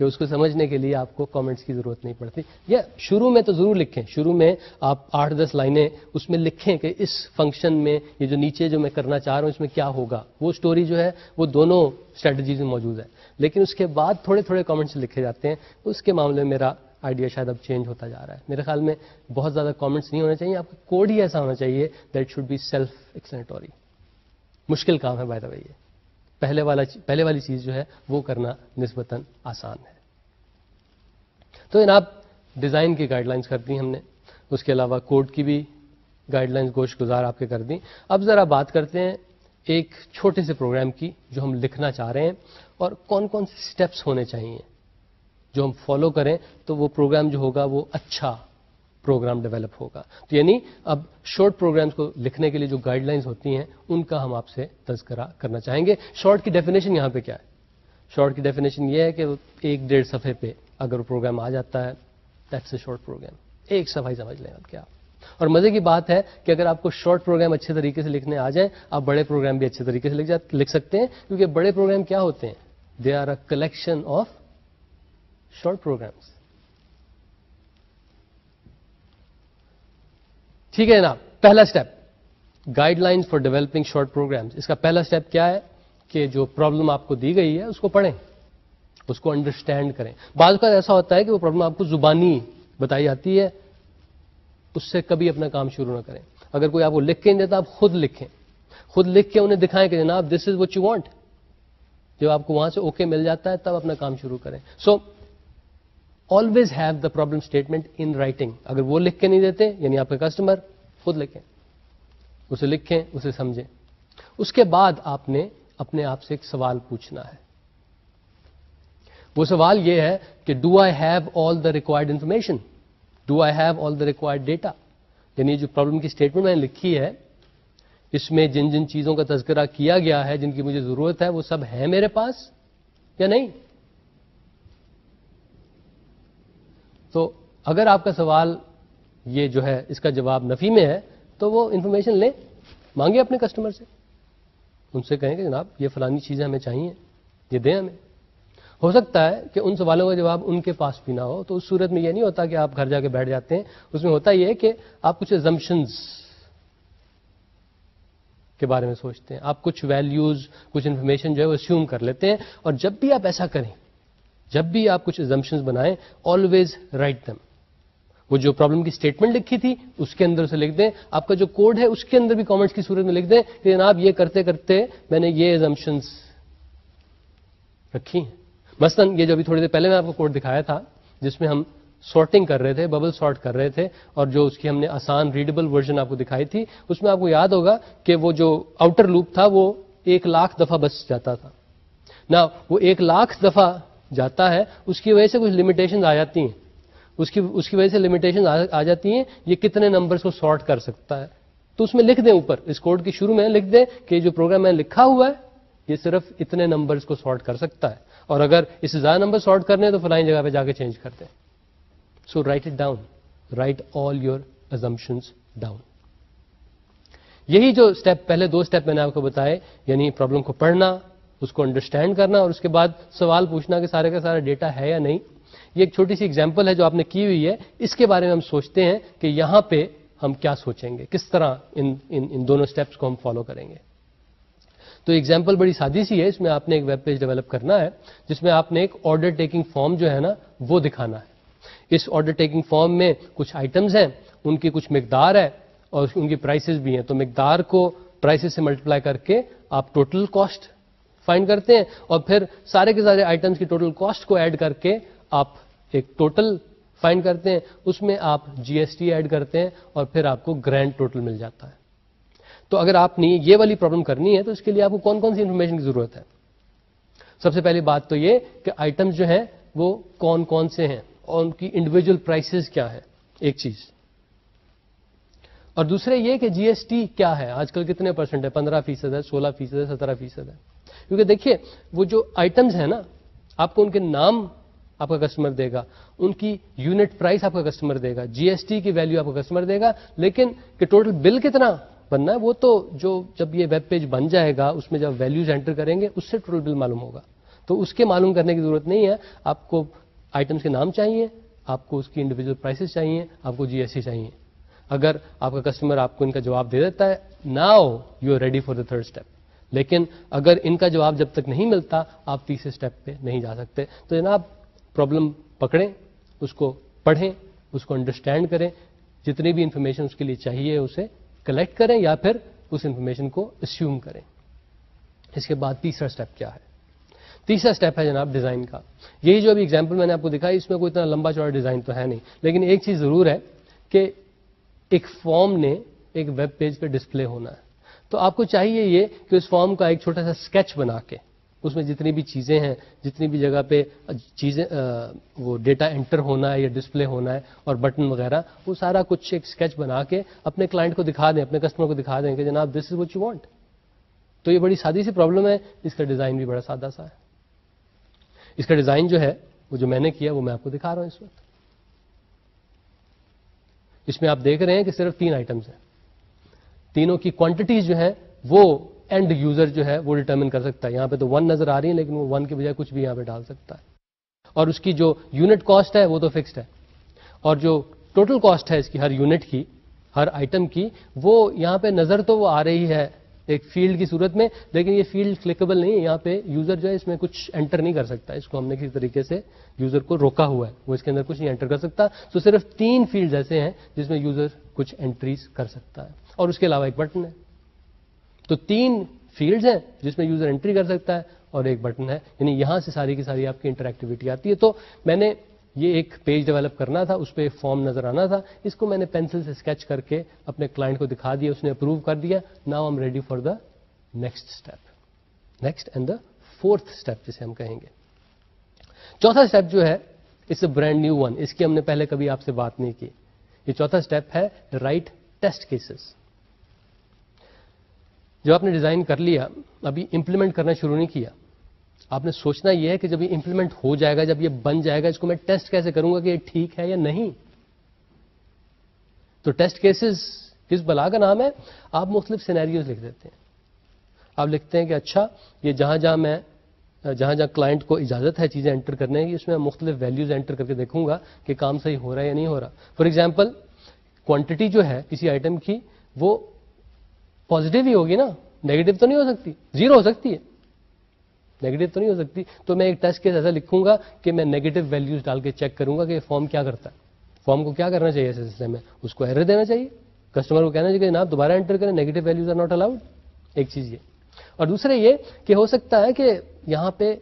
کہ اس کو سمجھنے کے لیے آپ کو کامنٹس کی ضرورت نہیں پڑتی. یا شروع میں تو ضرور لکھیں, شروع میں آپ آٹھ دس لائنیں اس میں لکھیں کہ اس فنکشن میں یہ جو نیچے جو میں کرنا چاہ رہا ہوں اس میں کیا ہوگا. وہ سٹوری جو ہے وہ دونوں اسٹریٹجیز میں موجود ہے, لیکن اس کے بعد تھوڑے تھوڑے کامنٹس لکھے جاتے ہیں. اس کے معاملے میں میرا آئیڈیا شاید اب چینج ہوتا جا رہا ہے. میرے خیال میں بہت زیادہ کامنٹس نہیں ہونے چاہیے, آپ کا کوڈ ہی ایسا ہونا چاہیے that should be self explanatory. مشکل کام ہے بائی دا وے, یہ پہلے والا پہلے والی چیز جو ہے وہ کرنا نسبتاً آسان ہے. تو جناب ڈیزائن کی گائیڈ لائنس کر دی ہم نے, اس کے علاوہ کوڈ کی بھی گائیڈ لائنس گوشت گزار آپ کے کر دیں. اب ذرا بات کرتے ہیں ایک چھوٹے سے پروگرام کی جو ہم لکھنا چاہ رہے ہیں اور کون کون سے سٹیپس ہونے چاہیے جو ہم فالو کریں تو وہ پروگرام جو ہوگا وہ اچھا پروگرام ڈیولپ ہوگا. تو یعنی اب شارٹ پروگرامز کو لکھنے کے لیے جو گائیڈ لائنس ہوتی ہیں ان کا ہم آپ سے تذکرہ کرنا چاہیں گے. شارٹ کی ڈیفینیشن یہاں پہ کیا ہے؟ شارٹ کی ڈیفینیشن یہ ہے کہ ایک ڈیڑھ صفحے پہ اگر وہ پروگرام آ جاتا ہے دیٹس اے شارٹ پروگرام. ایک صفحہ سمجھ لیں آپ کیا. اور مزے کی بات ہے کہ اگر آپ کو شارٹ پروگرام اچھے طریقے سے لکھنے آ جائیں آپ بڑے پروگرام بھی اچھے طریقے سے لکھ جاتے لکھ سکتے ہیں, کیونکہ بڑے پروگرام کیا ہوتے ہیں؟ They are a collection of short programs. ٹھیک ہے جناب, پہلا step guidelines for developing short programs. اس کا پہلا اسٹیپ کیا ہے کہ جو پرابلم آپ کو دی گئی ہے اس کو پڑھیں, اس کو انڈرسٹینڈ کریں. بعض اوقات ایسا ہوتا ہے کہ وہ پرابلم آپ کو زبانی بتائی جاتی ہے, اس سے کبھی اپنا کام شروع نہ کریں. اگر کوئی آپ کو لکھ کے نہیں دیتا آپ خود لکھیں, خود لکھ کے انہیں دکھائیں کہ جناب this is what you want. جب آپ کو وہاں سے اوکے مل جاتا ہے تب اپنا کام شروع کریں. So always have the problem statement in writing. اگر وہ لکھ کے نہیں دیتے یعنی آپ کے کسٹمر, خود لکھیں, اسے لکھیں, اسے سمجھیں. اس کے بعد آپ نے اپنے آپ سے ایک سوال پوچھنا ہے. وہ سوال یہ ہے کہ do I have all the required information, do I have all the required data. یعنی جو پرابلم کی اسٹیٹمنٹ میں نے لکھی ہے اس میں جن جن چیزوں کا تذکرہ کیا گیا ہے جن کی مجھے ضرورت ہے وہ سب ہے میرے پاس یا نہیں. تو اگر آپ کا سوال یہ جو ہے اس کا جواب نفی میں ہے تو وہ انفارمیشن لیں, مانگیں اپنے کسٹمر سے, ان سے کہیں کہ جناب یہ فلانی چیزیں ہمیں چاہیے, یہ دیں ہمیں. ہو سکتا ہے کہ ان سوالوں کا جواب ان کے پاس بھی نہ ہو, تو اس صورت میں یہ نہیں ہوتا کہ آپ گھر جا کے بیٹھ جاتے ہیں. اس میں ہوتا یہ ہے کہ آپ کچھ ایزمپشنز کے بارے میں سوچتے ہیں, آپ کچھ ویلیوز کچھ انفارمیشن جو ہے وہ اسیوم کر لیتے ہیں. اور جب بھی آپ ایسا کریں, جب بھی آپ کچھ ایزمپشنز بنائیں, آلویز رائٹ دم. وہ جو پرابلم کی اسٹیٹمنٹ لکھی تھی اس کے اندر سے لکھ دیں, آپ کا جو کوڈ ہے اس کے اندر بھی کامنٹس کی صورت میں لکھ دیں کہ جناب یہ کرتے کرتے میں نے یہ ایزمپشنز رکھی ہیں. مثلا یہ جو ابھی تھوڑی دیر پہلے میں آپ کو کوڈ دکھایا تھا جس میں ہم سارٹنگ کر رہے تھے, ببل سارٹ کر رہے تھے, اور جو اس کی ہم نے آسان ریڈیبل ورژن آپ کو دکھائی تھی اس میں آپ کو یاد ہوگا کہ وہ جو آؤٹر لوپ تھا وہ ایک لاکھ دفعہ بس جاتا تھا نا. وہ ایک لاکھ دفعہ جاتا ہے, اس کی وجہ سے کچھ لمیٹیشن آ جاتی ہیں, اس کی اس کی وجہ سے لمیٹیشن آ جاتی ہیں یہ کتنے نمبرز کو سارٹ کر سکتا ہے. تو اس میں لکھ دیں اوپر, اس کوڈ کی شروع میں لکھ دیں کہ جو پروگرام میں لکھا ہوا ہے یہ صرف اتنے نمبرز کو سارٹ کر سکتا ہے, اور اگر اس سے زیادہ نمبر سارٹ کرنے ہیں تو فلانی جگہ پہ جا کے چینج کر دیں. So write it down, write all your assumptions down. یہی جو اسٹیپ پہلے دو اسٹیپ میں نے آپ کو بتائے, یعنی پرابلم کو پڑھنا, اس کو انڈرسٹینڈ کرنا, اور اس کے بعد سوال پوچھنا کہ سارے کا سارا ڈیٹا ہے یا نہیں. یہ ایک چھوٹی سی ایگزامپل ہے جو آپ نے کی ہوئی ہے, اس کے بارے میں ہم سوچتے ہیں کہ یہاں پہ ہم کیا سوچیں گے, کس طرح ان ان, ان دونوں اسٹیپس کو ہم فالو کریں گے. تو ایگزامپل بڑی سادی سی ہے, اس میں آپ نے ایک ویب پیج ڈیولپ کرنا ہے جس میں آپ نے ایک آرڈر ٹیکنگ فارم جو ہے نا وہ دکھانا ہے. اس آرڈر ٹیکنگ فارم میں کچھ آئٹمز ہیں, ان کی کچھ مقدار ہے اور ان کی پرائسز بھی ہیں. تو مقدار کو پرائسز سے ملٹیپلائی کر کے آپ ٹوٹل کاسٹ فائنڈ کرتے ہیں, اور پھر سارے کے سارے آئٹمز کی ٹوٹل کاسٹ کو ایڈ کر کے آپ ایک ٹوٹل فائنڈ کرتے ہیں. اس میں آپ جی ایس ٹی ایڈ کرتے ہیں اور پھر آپ کو گرینڈ ٹوٹل مل جاتا ہے. تو اگر آپ نے یہ والی پرابلم کرنی ہے تو اس کے لیے آپ کو کون کون سی انفارمیشن کی ضرورت ہے؟ سب سے پہلی بات تو یہ کہ آئٹمز جو ہیں وہ کون کون سے ہیں اور ان کی انڈیویجول پرائسز کیا ہے, ایک چیز. اور دوسرے یہ کہ جی ایس ٹی کیا ہے, آج کل کتنے پرسنٹ ہے, پندرہ فیصد ہے, سولہ فیصد ہے, سترہ فیصد ہے. کیونکہ دیکھیے وہ جو آئٹمز ہیں نا آپ کو ان کے نام آپ کا کسٹمر دے گا, ان کی یونٹ پرائس آپ کا کسٹمر دے گا, جی ایس ٹی کی ویلیو آپ کا کسٹمر دے گا, لیکن کہ ٹوٹل بل کتنا بننا ہے وہ تو جو جب یہ ویب پیج بن جائے گا اس میں جب ویلیوز انٹر کریں گے اس سے ٹوٹل بل معلوم ہوگا. تو تو اس کے معلوم کرنے کی ضرورت نہیں ہے. آپ کو آئٹمس کے نام چاہیے, آپ کو اس کی انڈیویجول پرائسز چاہیے, آپ کو جی ایس ٹی چاہیے. اگر آپ کا کسٹمر آپ کو ان کا جواب دے دیتا ہے, now you are ready for the third step. لیکن اگر ان کا جواب جب تک نہیں ملتا آپ تیسرے اسٹیپ پہ نہیں جا سکتے. تو جناب پرابلم پکڑیں, اس کو پڑھیں, اس کو انڈرسٹینڈ کریں, جتنی بھی انفارمیشن اس کے لیے چاہیے اسے کلیکٹ کریں یا پھر اس انفارمیشن کو اسیوم کریں. اس کے بعد تیسرا اسٹیپ کیا ہے؟ تیسرا اسٹیپ ہے جناب ڈیزائن کا. یہی جو ابھی اگزامپل میں نے آپ کو دکھائی, اس میں کوئی اتنا لمبا چوڑا ڈیزائن تو ہے نہیں, لیکن ایک چیز ضرور ہے کہ ایک فارم نے ایک ویب پیج پہ ڈسپلے ہونا ہے. تو آپ کو چاہیے یہ کہ اس فارم کا ایک چھوٹا سا اسکیچ بنا کے اس میں جتنی بھی چیزیں ہیں, جتنی بھی جگہ پہ چیزیں وہ ڈیٹا انٹر ہونا ہے یا ڈسپلے ہونا ہے اور بٹن وغیرہ, وہ سارا کچھ ایک اسکیچ بنا کے اپنے کلائنٹ کو دکھا دیں, اپنے کسٹمر کو دکھا دیں کہ جناب this is what you want. تو یہ بڑی سادی سی پرابلم ہے, اس کا ڈیزائن بھی بڑا سادہ سا ہے. اس کا ڈیزائن جو ہے وہ جو میں نے کیا وہ میں آپ کو دکھا رہا ہوں اس وقت. اس میں آپ دیکھ رہے ہیں کہ صرف تین آئٹمس ہیں. تینوں کی کوانٹٹیز جو ہیں وہ اینڈ یوزر جو ہے وہ ڈٹرمن کر سکتا ہے. یہاں پہ تو ون نظر آ رہی ہے لیکن وہ ون کے بجائے کچھ بھی یہاں پہ ڈال سکتا ہے. اور اس کی جو یونٹ کاسٹ ہے وہ تو فکسڈ ہے, اور جو ٹوٹل کاسٹ ہے اس کی ہر یونٹ کی, ہر آئٹم کی, وہ یہاں پہ نظر تو وہ آ رہی ہے ایک فیلڈ کی صورت میں, لیکن یہ فیلڈ کلکیبل نہیں ہے. یہاں پہ یوزر جو ہے اس میں کچھ انٹر نہیں کر سکتا. اس کو ہم نے کسی طریقے سے یوزر کو روکا ہوا ہے, وہ اس کے اندر کچھ نہیں انٹر کر سکتا. تو صرف تین فیلڈز ایسے ہیں جس میں یوزر کچھ انٹریز کر سکتا ہے, اور اس کے علاوہ ایک بٹن ہے. تو تین فیلڈز ہیں جس میں یوزر انٹری کر سکتا ہے اور ایک بٹن ہے, یعنی یہاں سے ساری کی ساری آپ کی انٹریکٹیویٹی آتی ہے. تو میں نے یہ ایک پیج ڈیولپ کرنا تھا, اس پہ ایک فارم نظر آنا تھا, اس کو میں نے پینسل سے اسکیچ کر کے اپنے کلائنٹ کو دکھا دیا, اس نے اپروو کر دیا. Now I am ready for the next step, next and the fourth step جسے ہم کہیں گے. چوتھا اسٹیپ جو ہے it's a brand new one, اس کی ہم نے پہلے کبھی آپ سے بات نہیں کی. یہ چوتھا اسٹیپ ہے رائٹ ٹیسٹ کیسز. جب آپ نے ڈیزائن کر لیا, ابھی امپلیمنٹ کرنا شروع نہیں کیا, آپ نے سوچنا یہ ہے کہ جب یہ امپلیمنٹ ہو جائے گا, جب یہ بن جائے گا, اس کو میں ٹیسٹ کیسے کروں گا کہ یہ ٹھیک ہے یا نہیں. تو ٹیسٹ کیسز کس بلا کا نام ہے؟ آپ مختلف سینیریوز لکھ دیتے ہیں. آپ لکھتے ہیں کہ اچھا یہ جہاں جہاں میں جہاں جہاں کلائنٹ کو اجازت ہے چیزیں انٹر کرنے کی, اس میں مختلف ویلیوز انٹر کر کے دیکھوں گا کہ کام صحیح ہو رہا ہے یا نہیں ہو رہا. فار ایگزامپل کوانٹٹی جو ہے کسی آئٹم کی وہ پازیٹیو ہی ہوگی نا, نیگیٹو تو نہیں ہو سکتی, زیرو ہو سکتی ہے, نیگیٹو تو نہیں ہو سکتی. تو میں ایک ٹیسٹ کیس ایسا لکھوں گا کہ میں نیگیٹو ویلیوز ڈال کے چیک کروں گا کہ فارم کیا کرتا ہے. فارم کو کیا کرنا چاہیے ایسے سلسلے میں؟ اس کو ایرر دینا چاہیے, کسٹمر کو کہنا چاہیے کہ جناب دوبارہ انٹر کریں, negative values are not allowed. ایک چیز یہ. اور دوسرے یہ کہ ہو سکتا ہے کہ یہاں پہ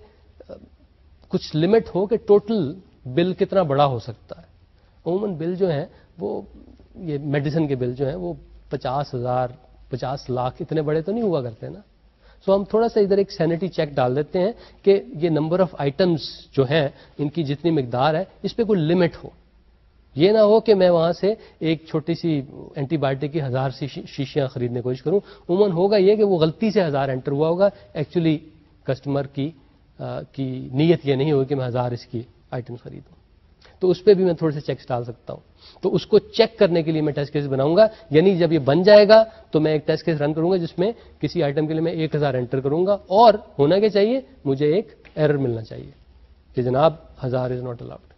کچھ لمٹ ہو کہ ٹوٹل بل کتنا بڑا ہو سکتا ہے. عموماً بل جو ہیں وہ یہ میڈیسن کے بل جو ہیں وہ پچاس ہزار پچاس لاکھ اتنے بڑے تو نہیں ہوا کرتے نا. سو ہم تھوڑا سا ادھر ایک سینیٹی چیک ڈال دیتے ہیں کہ یہ نمبر آف آئٹمس جو ہیں ان کی جتنی مقدار ہے اس پہ کوئی لمٹ ہو. یہ نہ ہو کہ میں وہاں سے ایک چھوٹی سی اینٹی بایوٹک کی ہزار سی شیشیاں خریدنے کی کوشش کروں. عموماً ہوگا یہ کہ وہ غلطی سے ہزار انٹر ہوا ہوگا, ایکچولی کسٹمر کی کی نیت یہ نہیں ہوگی کہ میں ہزار اس کی آئٹم خریدوں. تو اس پہ بھی میں تھوڑے سے چیکس ڈال سکتا ہوں. تو اس کو چیک کرنے کے لیے میں ٹیسٹ کیس بناؤں گا, یعنی جب یہ بن جائے گا تو میں ایک ٹیسٹ کیس رن کروں گا جس میں کسی آئٹم کے لیے میں ایک ہزار انٹر کروں گا, اور ہونا کیا چاہیے, مجھے ایک ایرر ملنا چاہیے کہ جناب ہزار از ناٹ الاؤڈ.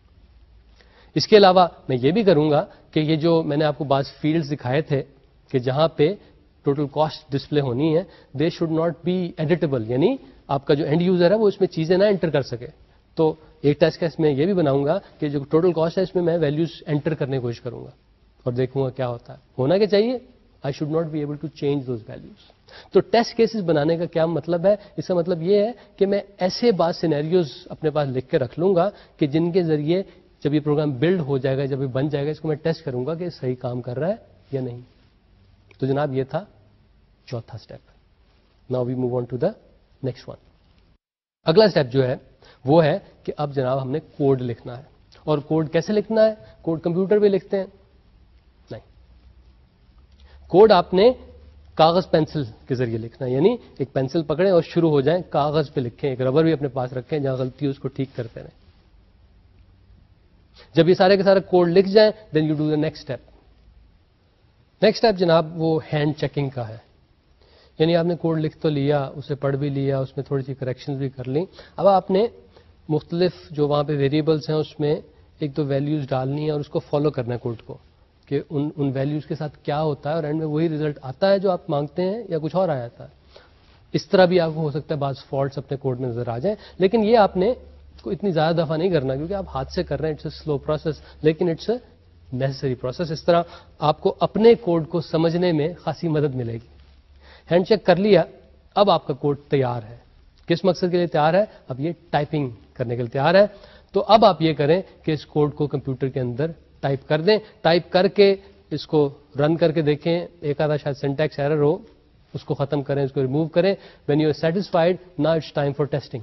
اس کے علاوہ میں یہ بھی کروں گا کہ یہ جو میں نے آپ کو بعض فیلڈز دکھائے تھے کہ جہاں پہ ٹوٹل کاسٹ ڈسپلے ہونی ہے, they should not be editable, یعنی آپ کا جو اینڈ یوزر ہے وہ اس میں چیزیں نہ انٹر کر سکے. تو ایک ٹیسٹ کیس میں یہ بھی بناؤں گا کہ جو ٹوٹل کاسٹ ہے اس میں میں ویلیوز انٹر کرنے کی کوشش کروں گا اور دیکھوں گا کیا ہوتا ہے. ہونا کیا چاہیے, I should not be able to change those values. تو ٹیسٹ کیسز بنانے کا کیا مطلب ہے؟ اس کا مطلب یہ ہے کہ میں ایسے بعض سینیریوز اپنے پاس لکھ کے رکھ لوں گا کہ جن کے ذریعے جب یہ پروگرام بلڈ ہو جائے گا, جب یہ بن جائے گا, اس کو میں ٹیسٹ کروں گا کہ صحیح کام کر رہا ہے یا نہیں. تو جناب یہ تھا چوتھا step. Now we move on to the next one. اگلا اسٹیپ جو ہے وہ ہے کہ اب جناب ہم نے کوڈ لکھنا ہے. اور کوڈ کیسے لکھنا ہے؟ کوڈ کمپیوٹر پہ لکھتے ہیں؟ نہیں, کوڈ آپ نے کاغذ پینسل کے ذریعے لکھنا ہے. یعنی ایک پینسل پکڑیں اور شروع ہو جائیں, کاغذ پہ لکھیں, ایک ربر بھی اپنے پاس رکھیں, جہاں غلطی ہو اس کو ٹھیک کرتے رہیں. جب یہ سارے کے سارے کوڈ لکھ جائیں then you do the next step. Next step جناب وہ ہینڈ چیکنگ کا ہے. یعنی آپ نے کوڈ لکھ تو لیا, اسے پڑھ بھی لیا, اس میں تھوڑی سی کریکشنز بھی کر لیں, اب آپ نے مختلف جو وہاں پہ ویریبلس ہیں اس میں ایک دو ویلیوز ڈالنی ہے اور اس کو فالو کرنا ہے کوڈ کو کہ ان ان ویلیوز کے ساتھ کیا ہوتا ہے اور اینڈ میں وہی ریزلٹ آتا ہے جو آپ مانگتے ہیں یا کچھ اور آ جاتا ہے. اس طرح بھی آپ کو ہو سکتا ہے بعض فالٹس اپنے کوڈ میں نظر آ جائیں, لیکن یہ آپ نے کو اتنی زیادہ دفعہ نہیں کرنا کیونکہ آپ ہاتھ سے کر رہے ہیں. اٹس اے سلو پروسیس لیکن اٹس اے نیسسری پروسیس. اس طرح آپ کو اپنے کوڈ کو سمجھنے میں خاصی مدد ملے گی. ہینڈ چیک کر لیا, اب آپ کا کوڈ تیار ہے. کس مقصد کے لیے تیار ہے؟ اب یہ ٹائپنگ کرنے کے لیے تیار ہے. تو اب آپ یہ کریں کہ اس کوڈ کو کمپیوٹر کے اندر ٹائپ کر دیں. ٹائپ کر کے اس کو رن کر کے دیکھیں, ایک آدھا شاید سینٹیکس ایرر ہو, اس کو ختم کریں, اس کو ریموو کریں. When you are satisfied now it's time for testing.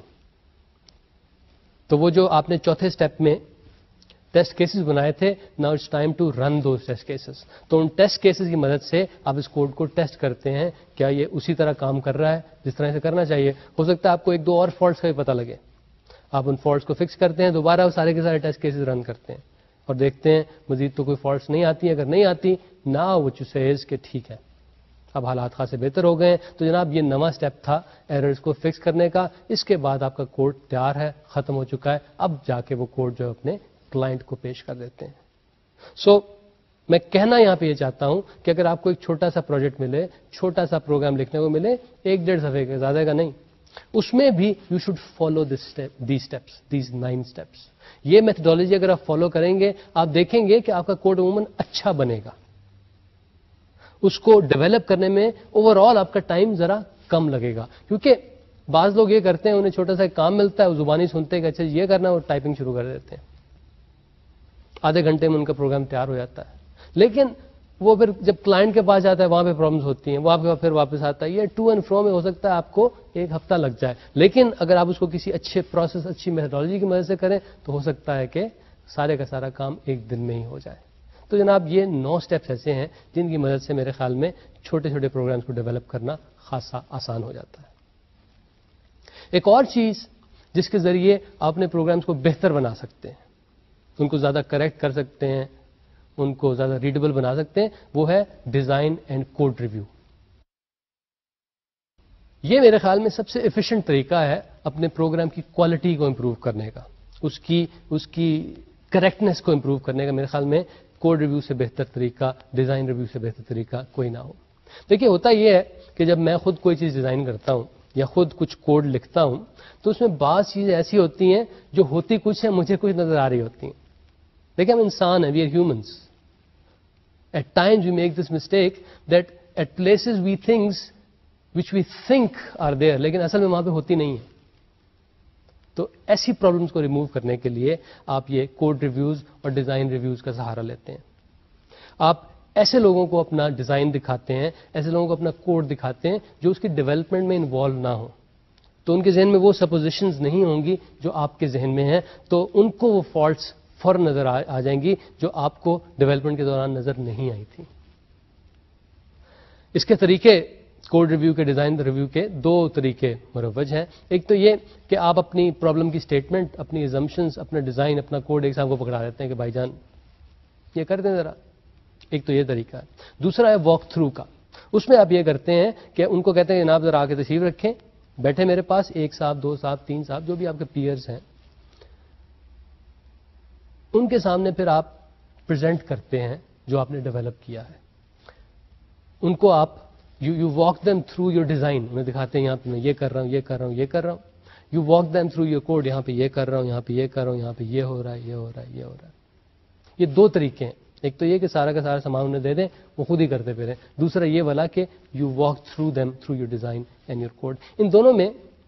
تو وہ جو آپ نے چوتھے اسٹیپ میں ٹیسٹ کیسز بنائے تھے, now it's time to run those test cases. تو ان ٹیسٹ کیسز کی مدد سے آپ اس کوڈ کو ٹیسٹ کرتے ہیں کیا یہ اسی طرح کام کر رہا ہے جس طرح سے کرنا چاہیے. ہو سکتا ہے آپ کو ایک دو اور فالٹس کا بھی پتہ لگے, آپ ان فالٹس کو فکس کرتے ہیں, دوبارہ وہ سارے کے سارے ٹیسٹ کیسز رن کرتے ہیں اور دیکھتے ہیں مزید تو کوئی فالٹس نہیں آتی. اگر نہیں آتی ناؤ وچ یو سیز کہ ٹھیک ہے اب حالات خاصے بہتر ہو گئے ہیں. تو جناب یہ نواں اسٹیپ تھا ایررز کو فکس کرنے کا. اس کے بعد آپ کا کوڈ تیار ہے, ختم ہو چکا ہے. اب جا کے وہ کوڈ جو اپنے کلائنٹ کو پیش کر دیتے ہیں. سو so, میں کہنا یہاں پہ یہ چاہتا ہوں کہ اگر آپ کو ایک چھوٹا سا پروجیکٹ ملے, چھوٹا سا پروگرام لکھنے کو ملے, ایک ڈیڑھ صفحے کا, زیادہ کا نہیں, اس میں بھی you should follow this these steps, these nine steps. یہ میتھڈالوجی اگر آپ فالو کریں گے آپ دیکھیں گے کہ آپ کا کوڈ عموماً اچھا بنے گا. اس کو ڈیولپ کرنے میں اوور آل آپ کا ٹائم ذرا کم لگے گا. کیونکہ بعض لوگ یہ کرتے ہیں, انہیں چھوٹا سا کام ملتا ہے, وہ زبانی سنتے ہیں کہ اچھا یہ کرنا, وہ ٹائپنگ شروع کر دیتے ہیں, آدھے گھنٹے میں ان کا پروگرام تیار ہو جاتا ہے. لیکن وہ پھر جب کلائنٹ کے پاس جاتا ہے وہاں پہ پرابلمس ہوتی ہیں, وہ آپ کے پاس پھر واپس آتا ہے. یہ ٹو اینڈ فرو میں ہو سکتا ہے آپ کو ایک ہفتہ لگ جائے, لیکن اگر آپ اس کو کسی اچھے پروسیس, اچھی میتھڈالوجی کی مدد سے کریں تو ہو سکتا ہے کہ سارے کا سارا کام ایک دن میں ہی ہو جائے. تو جناب یہ نو سٹیپس ایسے ہیں جن کی مدد سے میرے خیال میں چھوٹے چھوٹے پروگرامز کو ڈیولپ کرنا خاصا آسان ہو جاتا ہے. ایک اور چیز جس کے ذریعے آپ اپنے پروگرامز کو بہتر بنا سکتے ہیں, ان کو زیادہ کریکٹ کر سکتے ہیں, ان کو زیادہ ریڈیبل بنا سکتے ہیں, وہ ہے ڈیزائن اینڈ کوڈ ریویو. یہ میرے خیال میں سب سے ایفیشینٹ طریقہ ہے اپنے پروگرام کی کوالٹی کو امپروو کرنے کا, اس کی اس کی کریکٹنس کو امپروو کرنے کا. میرے خیال میں کوڈ ریویو سے بہتر طریقہ, ڈیزائن ریویو سے بہتر طریقہ کوئی نہ ہو. دیکھیے ہوتا یہ ہے کہ جب میں خود کوئی چیز ڈیزائن کرتا ہوں یا خود کچھ کوڈ لکھتا ہوں تو اس میں بعض چیزیں ایسی ہوتی ہیں جو ہوتی کچھ ہیں, مجھے کچھ نظر آ رہی ہوتی ہیں. دیکھیں ہم انسان ہیں, we are humans. At times we make this mistake that at places we things which we think are there, لیکن اصل میں وہاں پہ ہوتی نہیں ہے. تو ایسی پرابلمس کو ریموو کرنے کے لیے آپ یہ کوڈ ریویوز اور ڈیزائن ریویوز کا سہارا لیتے ہیں. آپ ایسے لوگوں کو اپنا ڈیزائن دکھاتے ہیں, ایسے لوگوں کو اپنا کوڈ دکھاتے ہیں جو اس کی ڈیولپمنٹ میں انوالو نہ ہو, تو ان کے ذہن میں وہ سپوزیشنز نہیں ہوں گی جو آپ کے ذہن میں ہیں, تو ان کو وہ فالٹس فوراً نظر آ جائیں گی جو آپ کو ڈیولپمنٹ کے دوران نظر نہیں آئی تھی. اس کے طریقے کوڈ ریویو کے, ڈیزائن ریویو کے دو طریقے مروج ہیں. ایک تو یہ کہ آپ اپنی پرابلم کی اسٹیٹمنٹ, اپنی ایزمپشنز, اپنا ڈیزائن, اپنا کوڈ ایک ساتھ کو پکڑا دیتے ہیں کہ بھائی جان یہ کر دیں ذرا. ایک تو یہ طریقہ ہے. دوسرا ہے واک تھرو کا. اس میں آپ یہ کرتے ہیں کہ ان کو کہتے ہیں جناب ذرا آ کے تشریف رکھیں, بیٹھے میرے پاس, ایک صاحب, دو صاحب, تین صاحب, جو بھی آپ کے پیئرز ہیں, ان کے سامنے پھر آپ پریزنٹ کرتے ہیں جو آپ نے ڈیولپ کیا ہے. ان کو آپ you you walk them through your design, انہیں دکھاتے ہیں یہاں پہ میں یہ کر رہا ہوں, یہ کر رہا ہوں, یہ کر رہا ہوں. You walk them through your code, یہاں پہ یہ کر رہا ہوں, یہاں پہ یہ کر رہا ہوں, یہاں پہ یہ ہو رہا ہے, یہ ہو رہا ہے, یہ ہو رہا ہے. یہ دو طریقے ہیں. ایک تو یہ کہ سارا کا سارا سامان انہیں دے دیں, وہ خود ہی کرتے پھریں. دوسرا یہ والا کہ you walk through them through your design and your code. ان دونوں میں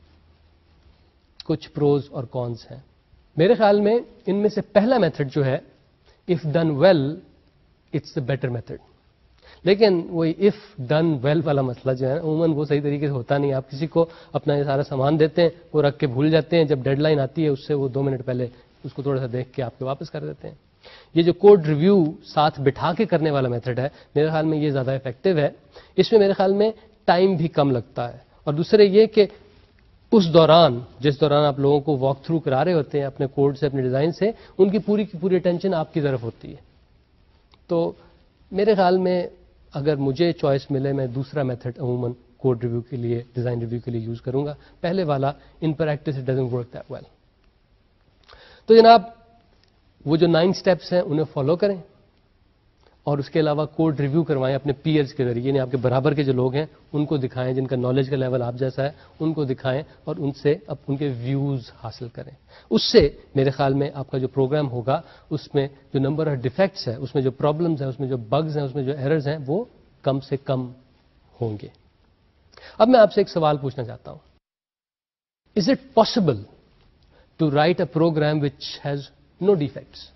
کچھ پروز اور کونس ہیں. میرے خیال میں ان میں سے پہلا میتھڈ جو ہے, if done well it's a better method. لیکن وہی اف ڈن ویل والا مسئلہ جو ہے عموماً وہ صحیح طریقے سے ہوتا نہیں. آپ کسی کو اپنا یہ سارا سامان دیتے ہیں, وہ رکھ کے بھول جاتے ہیں, جب ڈیڈ لائن آتی ہے اس سے وہ دو منٹ پہلے اس کو تھوڑا سا دیکھ کے آپ کے واپس کر دیتے ہیں. یہ جو کوڈ ریویو ساتھ بٹھا کے کرنے والا میتھڈ ہے, میرے خیال میں یہ زیادہ افیکٹو ہے. اس میں میرے خیال میں ٹائم بھی کم لگتا ہے, اور دوسرے یہ کہ اس دوران جس دوران آپ لوگوں کو واک تھرو کرا رہے ہوتے ہیں اپنے کوڈ سے, اپنے ڈیزائن سے, ان کی پوری کی پوری اٹینشن آپ کی طرف ہوتی ہے. تو میرے خیال میں اگر مجھے چوائس ملے میں دوسرا میتھڈ عموماً کوڈ ریویو کے لیے, ڈیزائن ریویو کے لیے یوز کروں گا. پہلے والا in practice it doesn't work that well. تو جناب وہ جو نائن سٹیپس ہیں انہیں فالو کریں, اور اس کے علاوہ کوڈ ریویو کروائیں اپنے پیئرز کے ذریعے, یعنی آپ کے برابر کے جو لوگ ہیں ان کو دکھائیں, جن کا نالج کا لیول آپ جیسا ہے ان کو دکھائیں, اور ان سے اب ان کے ویوز حاصل کریں. اس سے میرے خیال میں آپ کا جو پروگرام ہوگا اس میں جو نمبر آف ڈیفیکٹس ہے, اس میں جو پرابلمز ہیں, اس میں جو بگز ہیں, اس میں جو ایررز ہیں, وہ کم سے کم ہوں گے. اب میں آپ سے ایک سوال پوچھنا چاہتا ہوں, is it possible to write a program which has no defects?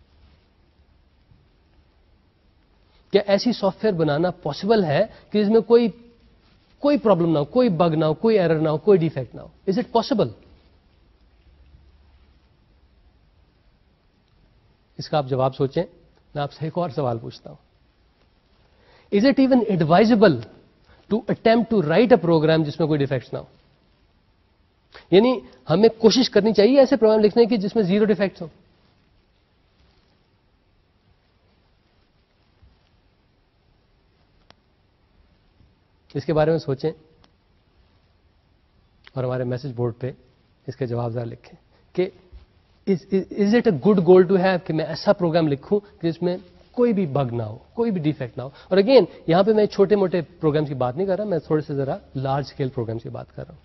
کیا ایسی سافٹ ویئر بنانا پاسبل ہے کہ جس میں کوئی کوئی پرابلم نہ ہو, کوئی بگ نہ ہو, کوئی ایرر نہ ہو, کوئی ڈیفیکٹ نہ ہو؟ از اٹ پاسبل؟ اس کا آپ جواب سوچیں. میں آپ سے ایک اور سوال پوچھتا ہوں, is it even advisable to attempt to write a program جس میں کوئی ڈیفیکٹس نہ ہو؟ یعنی ہمیں کوشش کرنی چاہیے ایسے پروگرام لکھنے کی جس میں زیرو ڈیفیکٹس ہوں. اس کے بارے میں سوچیں اور ہمارے میسج بورڈ پہ اس کے جواب ذرا لکھیں کہ is it a good goal to have کہ میں ایسا پروگرام لکھوں جس میں کوئی بھی بگ نہ ہو, کوئی بھی ڈیفیکٹ نہ ہو. اور اگین یہاں پہ میں چھوٹے موٹے پروگرامس کی بات نہیں کر رہا, میں تھوڑے سے ذرا لارج اسکیل پروگرامس کی بات کر رہا ہوں.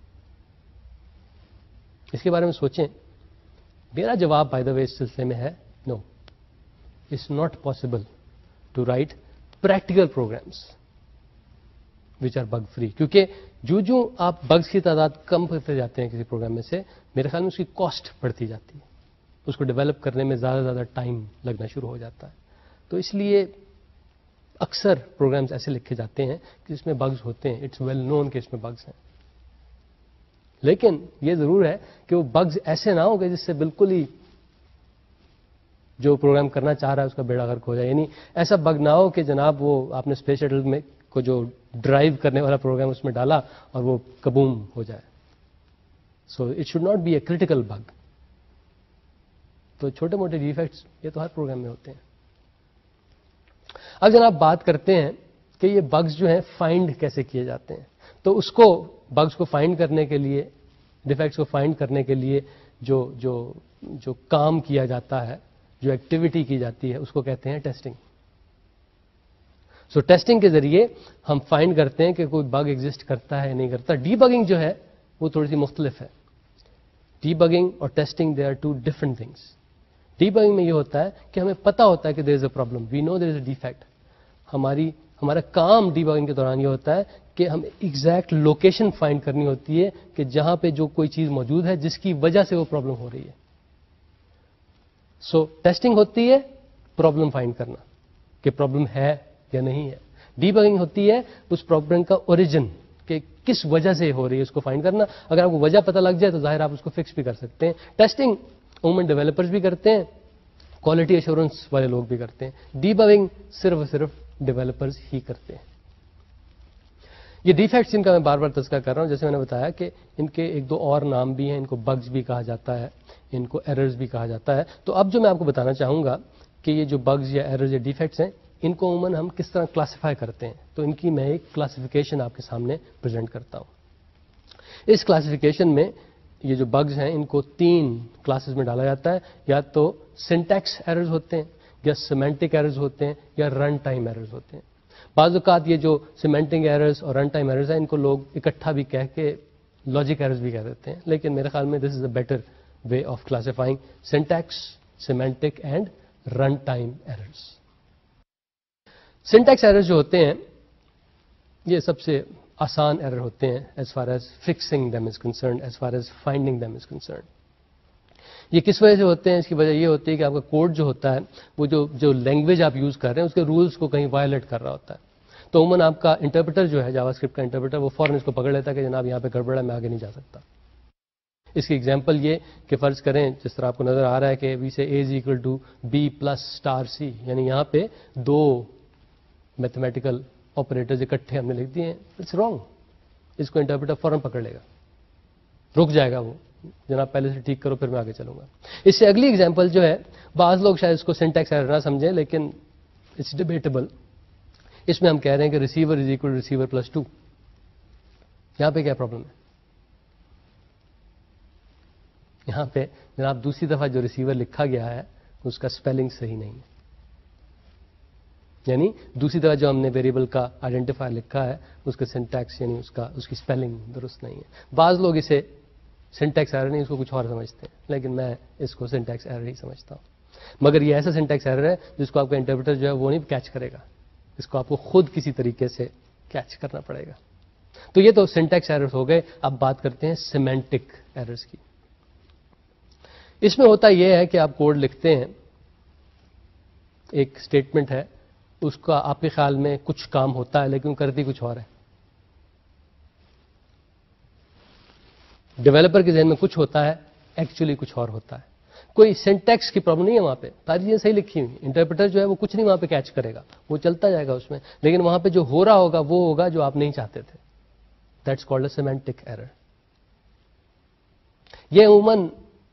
اس کے بارے میں سوچیں. میرا جواب بائی دا وے اس سلسلے میں ہے no, it's not possible to write practical programs which are bug free. کیونکہ جو جو آپ بگس کی تعداد کم کرتے جاتے ہیں کسی پروگرام میں سے, میرے خیال میں اس کی کاسٹ بڑھتی جاتی ہے, اس کو ڈیولپ کرنے میں زیادہ زیادہ ٹائم لگنا شروع ہو جاتا ہے. تو اس لیے اکثر پروگرامز ایسے لکھے جاتے ہیں کہ اس میں بگز ہوتے ہیں, اٹس ویل نون کہ اس میں بگز ہیں. لیکن یہ ضرور ہے کہ وہ بگز ایسے نہ ہوں کہ جس سے بالکل ہی جو پروگرام کرنا چاہ رہا ہے اس کا بیڑا غرق ہو جائے. یعنی ایسا بگ نہ ہو کہ جناب وہ آپ نے اسپیس شٹل میں کو جو ڈرائیو کرنے والا پروگرام اس میں ڈالا اور وہ کبوم ہو جائے. So it should not be a critical bug. تو چھوٹے موٹے ڈیفیکٹس یہ تو ہر پروگرام میں ہوتے ہیں. اب جناب بات کرتے ہیں کہ یہ بگز جو ہیں فائنڈ کیسے کیے جاتے ہیں. تو اس کو بگز کو فائنڈ کرنے کے لیے, ڈیفیکٹس کو فائنڈ کرنے کے لیے جو جو جو کام کیا جاتا ہے, جو ایکٹیویٹی کی جاتی ہے, اس کو کہتے ہیں ٹیسٹنگ. سو so, ٹیسٹنگ کے ذریعے ہم فائنڈ کرتے ہیں کہ کوئی بگ ایگزسٹ کرتا ہے نہیں کرتا. ڈی بگنگ جو ہے وہ تھوڑی سی مختلف ہے. ڈی بگنگ اور testing they are two different things. Debugging میں یہ ہوتا ہے کہ ہمیں پتا ہوتا ہے کہ دیر is a problem, we know there is a defect. ہماری ہمارا کام ڈی بگنگ کے دوران یہ ہوتا ہے کہ ہم ایگزیکٹ لوکیشن فائنڈ کرنی ہوتی ہے کہ جہاں پہ جو کوئی چیز موجود ہے جس کی وجہ سے وہ پرابلم ہو رہی ہے. سو ٹیسٹنگ ہوتی ہے پرابلم فائنڈ کرنا کہ پرابلم ہے یا نہیں ہے. ڈی بگنگ ہوتی ہے اس پرابلم کا اوریجن کہ کس وجہ سے ہو رہی ہے اس کو فائنڈ کرنا. اگر آپ کو وجہ پتہ لگ جائے تو ظاہر آپ اس کو فکس بھی کر سکتے ہیں. ٹیسٹنگ عموماً ڈیولپرز بھی کرتے ہیں, کوالٹی ایشورنس والے لوگ بھی کرتے ہیں. ڈی بگنگ صرف اور صرف ڈیولپرز ہی کرتے ہیں. یہ ڈیفیکٹس ان کا میں بار بار تذکرہ کر رہا ہوں, جیسے میں نے بتایا کہ ان کے ایک دو اور نام بھی ہیں. ان کو بگز بھی کہا جاتا ہے, ان کو ایررز بھی کہا جاتا ہے. تو اب جو میں آپ کو بتانا چاہوں گا کہ یہ جو بگز یا ایررز یا ڈیفیکٹس ہیں ان کو عموماً ہم کس طرح کلاسیفائی کرتے ہیں. تو ان کی میں ایک کلاسیفیکیشن آپ کے سامنے پریزنٹ کرتا ہوں. اس کلاسیفیکیشن میں یہ جو بگز ہیں ان کو تین کلاسز میں ڈالا جاتا ہے. یا تو سنٹیکس ایررز ہوتے ہیں, یا سیمینٹک ایررز ہوتے ہیں, یا رن ٹائم ایررز ہوتے ہیں. بعض اوقات یہ جو سیمینٹک ایررز اور رن ٹائم ایررز ہیں ان کو لوگ اکٹھا بھی کہہ کے لاجک ایررز بھی کہہ دیتے ہیں. لیکن میرے خیال میں this is a better way of classifying syntax, semantic and run time errors. Syntax errors جو ہوتے ہیں یہ سب سے آسان ایرر ہوتے ہیں as far as fixing them is concerned, as far as finding them is concerned. یہ کس وجہ سے ہوتے ہیں؟ اس کی وجہ یہ ہوتی ہے کہ آپ کا کوڈ جو ہوتا ہے وہ جو جو لینگویج آپ یوز کر رہے ہیں اس کے رولز کو کہیں وائلیٹ کر رہا ہوتا ہے. تو عموماً آپ کا انٹرپریٹر جو ہے, جاوا اسکرپٹ کا انٹرپریٹر, وہ فوراً اس کو پکڑ لیتا ہے کہ جناب یہاں پہ گڑبڑ ہے, میں آگے نہیں جا سکتا. اس کی ایگزامپل یہ کہ فرض کریں جس طرح آپ کو نظر آ رہا ہے کہ we say A is equal to B plus star C, یعنی یہاں پہ دو میتھمیٹیکل آپریٹرز اکٹھے ہم نے لکھ دیے ہیں. It's wrong. اس کو انٹرپریٹر فوراً پکڑ لے گا, رک جائے گا, وہ جناب پہلے سے ٹھیک کرو پھر میں آگے چلوں گا. اس سے اگلی ایگزامپل جو ہے, بعض لوگ شاید اس کو سنٹیکس ایرر نہ سمجھیں لیکن اٹس ڈیبیٹیبل. اس میں ہم کہہ رہے ہیں کہ receiver is equal receiver plus two. یہاں پہ کیا پرابلم ہے؟ یہاں پہ جناب دوسری دفعہ جو ریسیور لکھا گیا ہے اس کا اسپیلنگ صحیح نہیں ہے. یعنی دوسری دفعہ جو ہم نے ویریبل کا آئیڈینٹیفائر لکھا ہے اس کا سینٹیکس یعنی اس کا اس کی اسپیلنگ درست نہیں ہے. بعض لوگ اسے سینٹیکس ایرر نہیں اس کو کچھ اور سمجھتے ہیں, لیکن میں اس کو سینٹیکس ایرر ہی سمجھتا ہوں. مگر یہ ایسا سینٹیکس ایرر ہے جس کو آپ کا انٹرپریٹر جو ہے وہ نہیں کیچ کرے گا, اس کو آپ کو خود کسی طریقے سے کیچ کرنا پڑے گا. تو یہ تو سینٹیکس ایررز ہو گئے. اب بات کرتے ہیں سیمینٹک ایررز کی. اس میں ہوتا یہ ہے کہ آپ کوڈ لکھتے ہیں, ایک اسٹیٹمنٹ ہے, اس کا آپ کے خیال میں کچھ کام ہوتا ہے لیکن کرتی کچھ اور ہے. ڈیولپر کے ذہن میں کچھ ہوتا ہے, ایکچولی کچھ اور ہوتا ہے. کوئی سینٹیکس کی پرابلم نہیں ہے وہاں پہ, ساری چیزیں صحیح لکھی ہوئی. انٹرپریٹر جو ہے وہ کچھ نہیں وہاں پہ کیچ کرے گا, وہ چلتا جائے گا اس میں, لیکن وہاں پہ جو ہو رہا ہوگا وہ ہوگا جو آپ نہیں چاہتے تھے. That's called a semantic error. یہ عموماً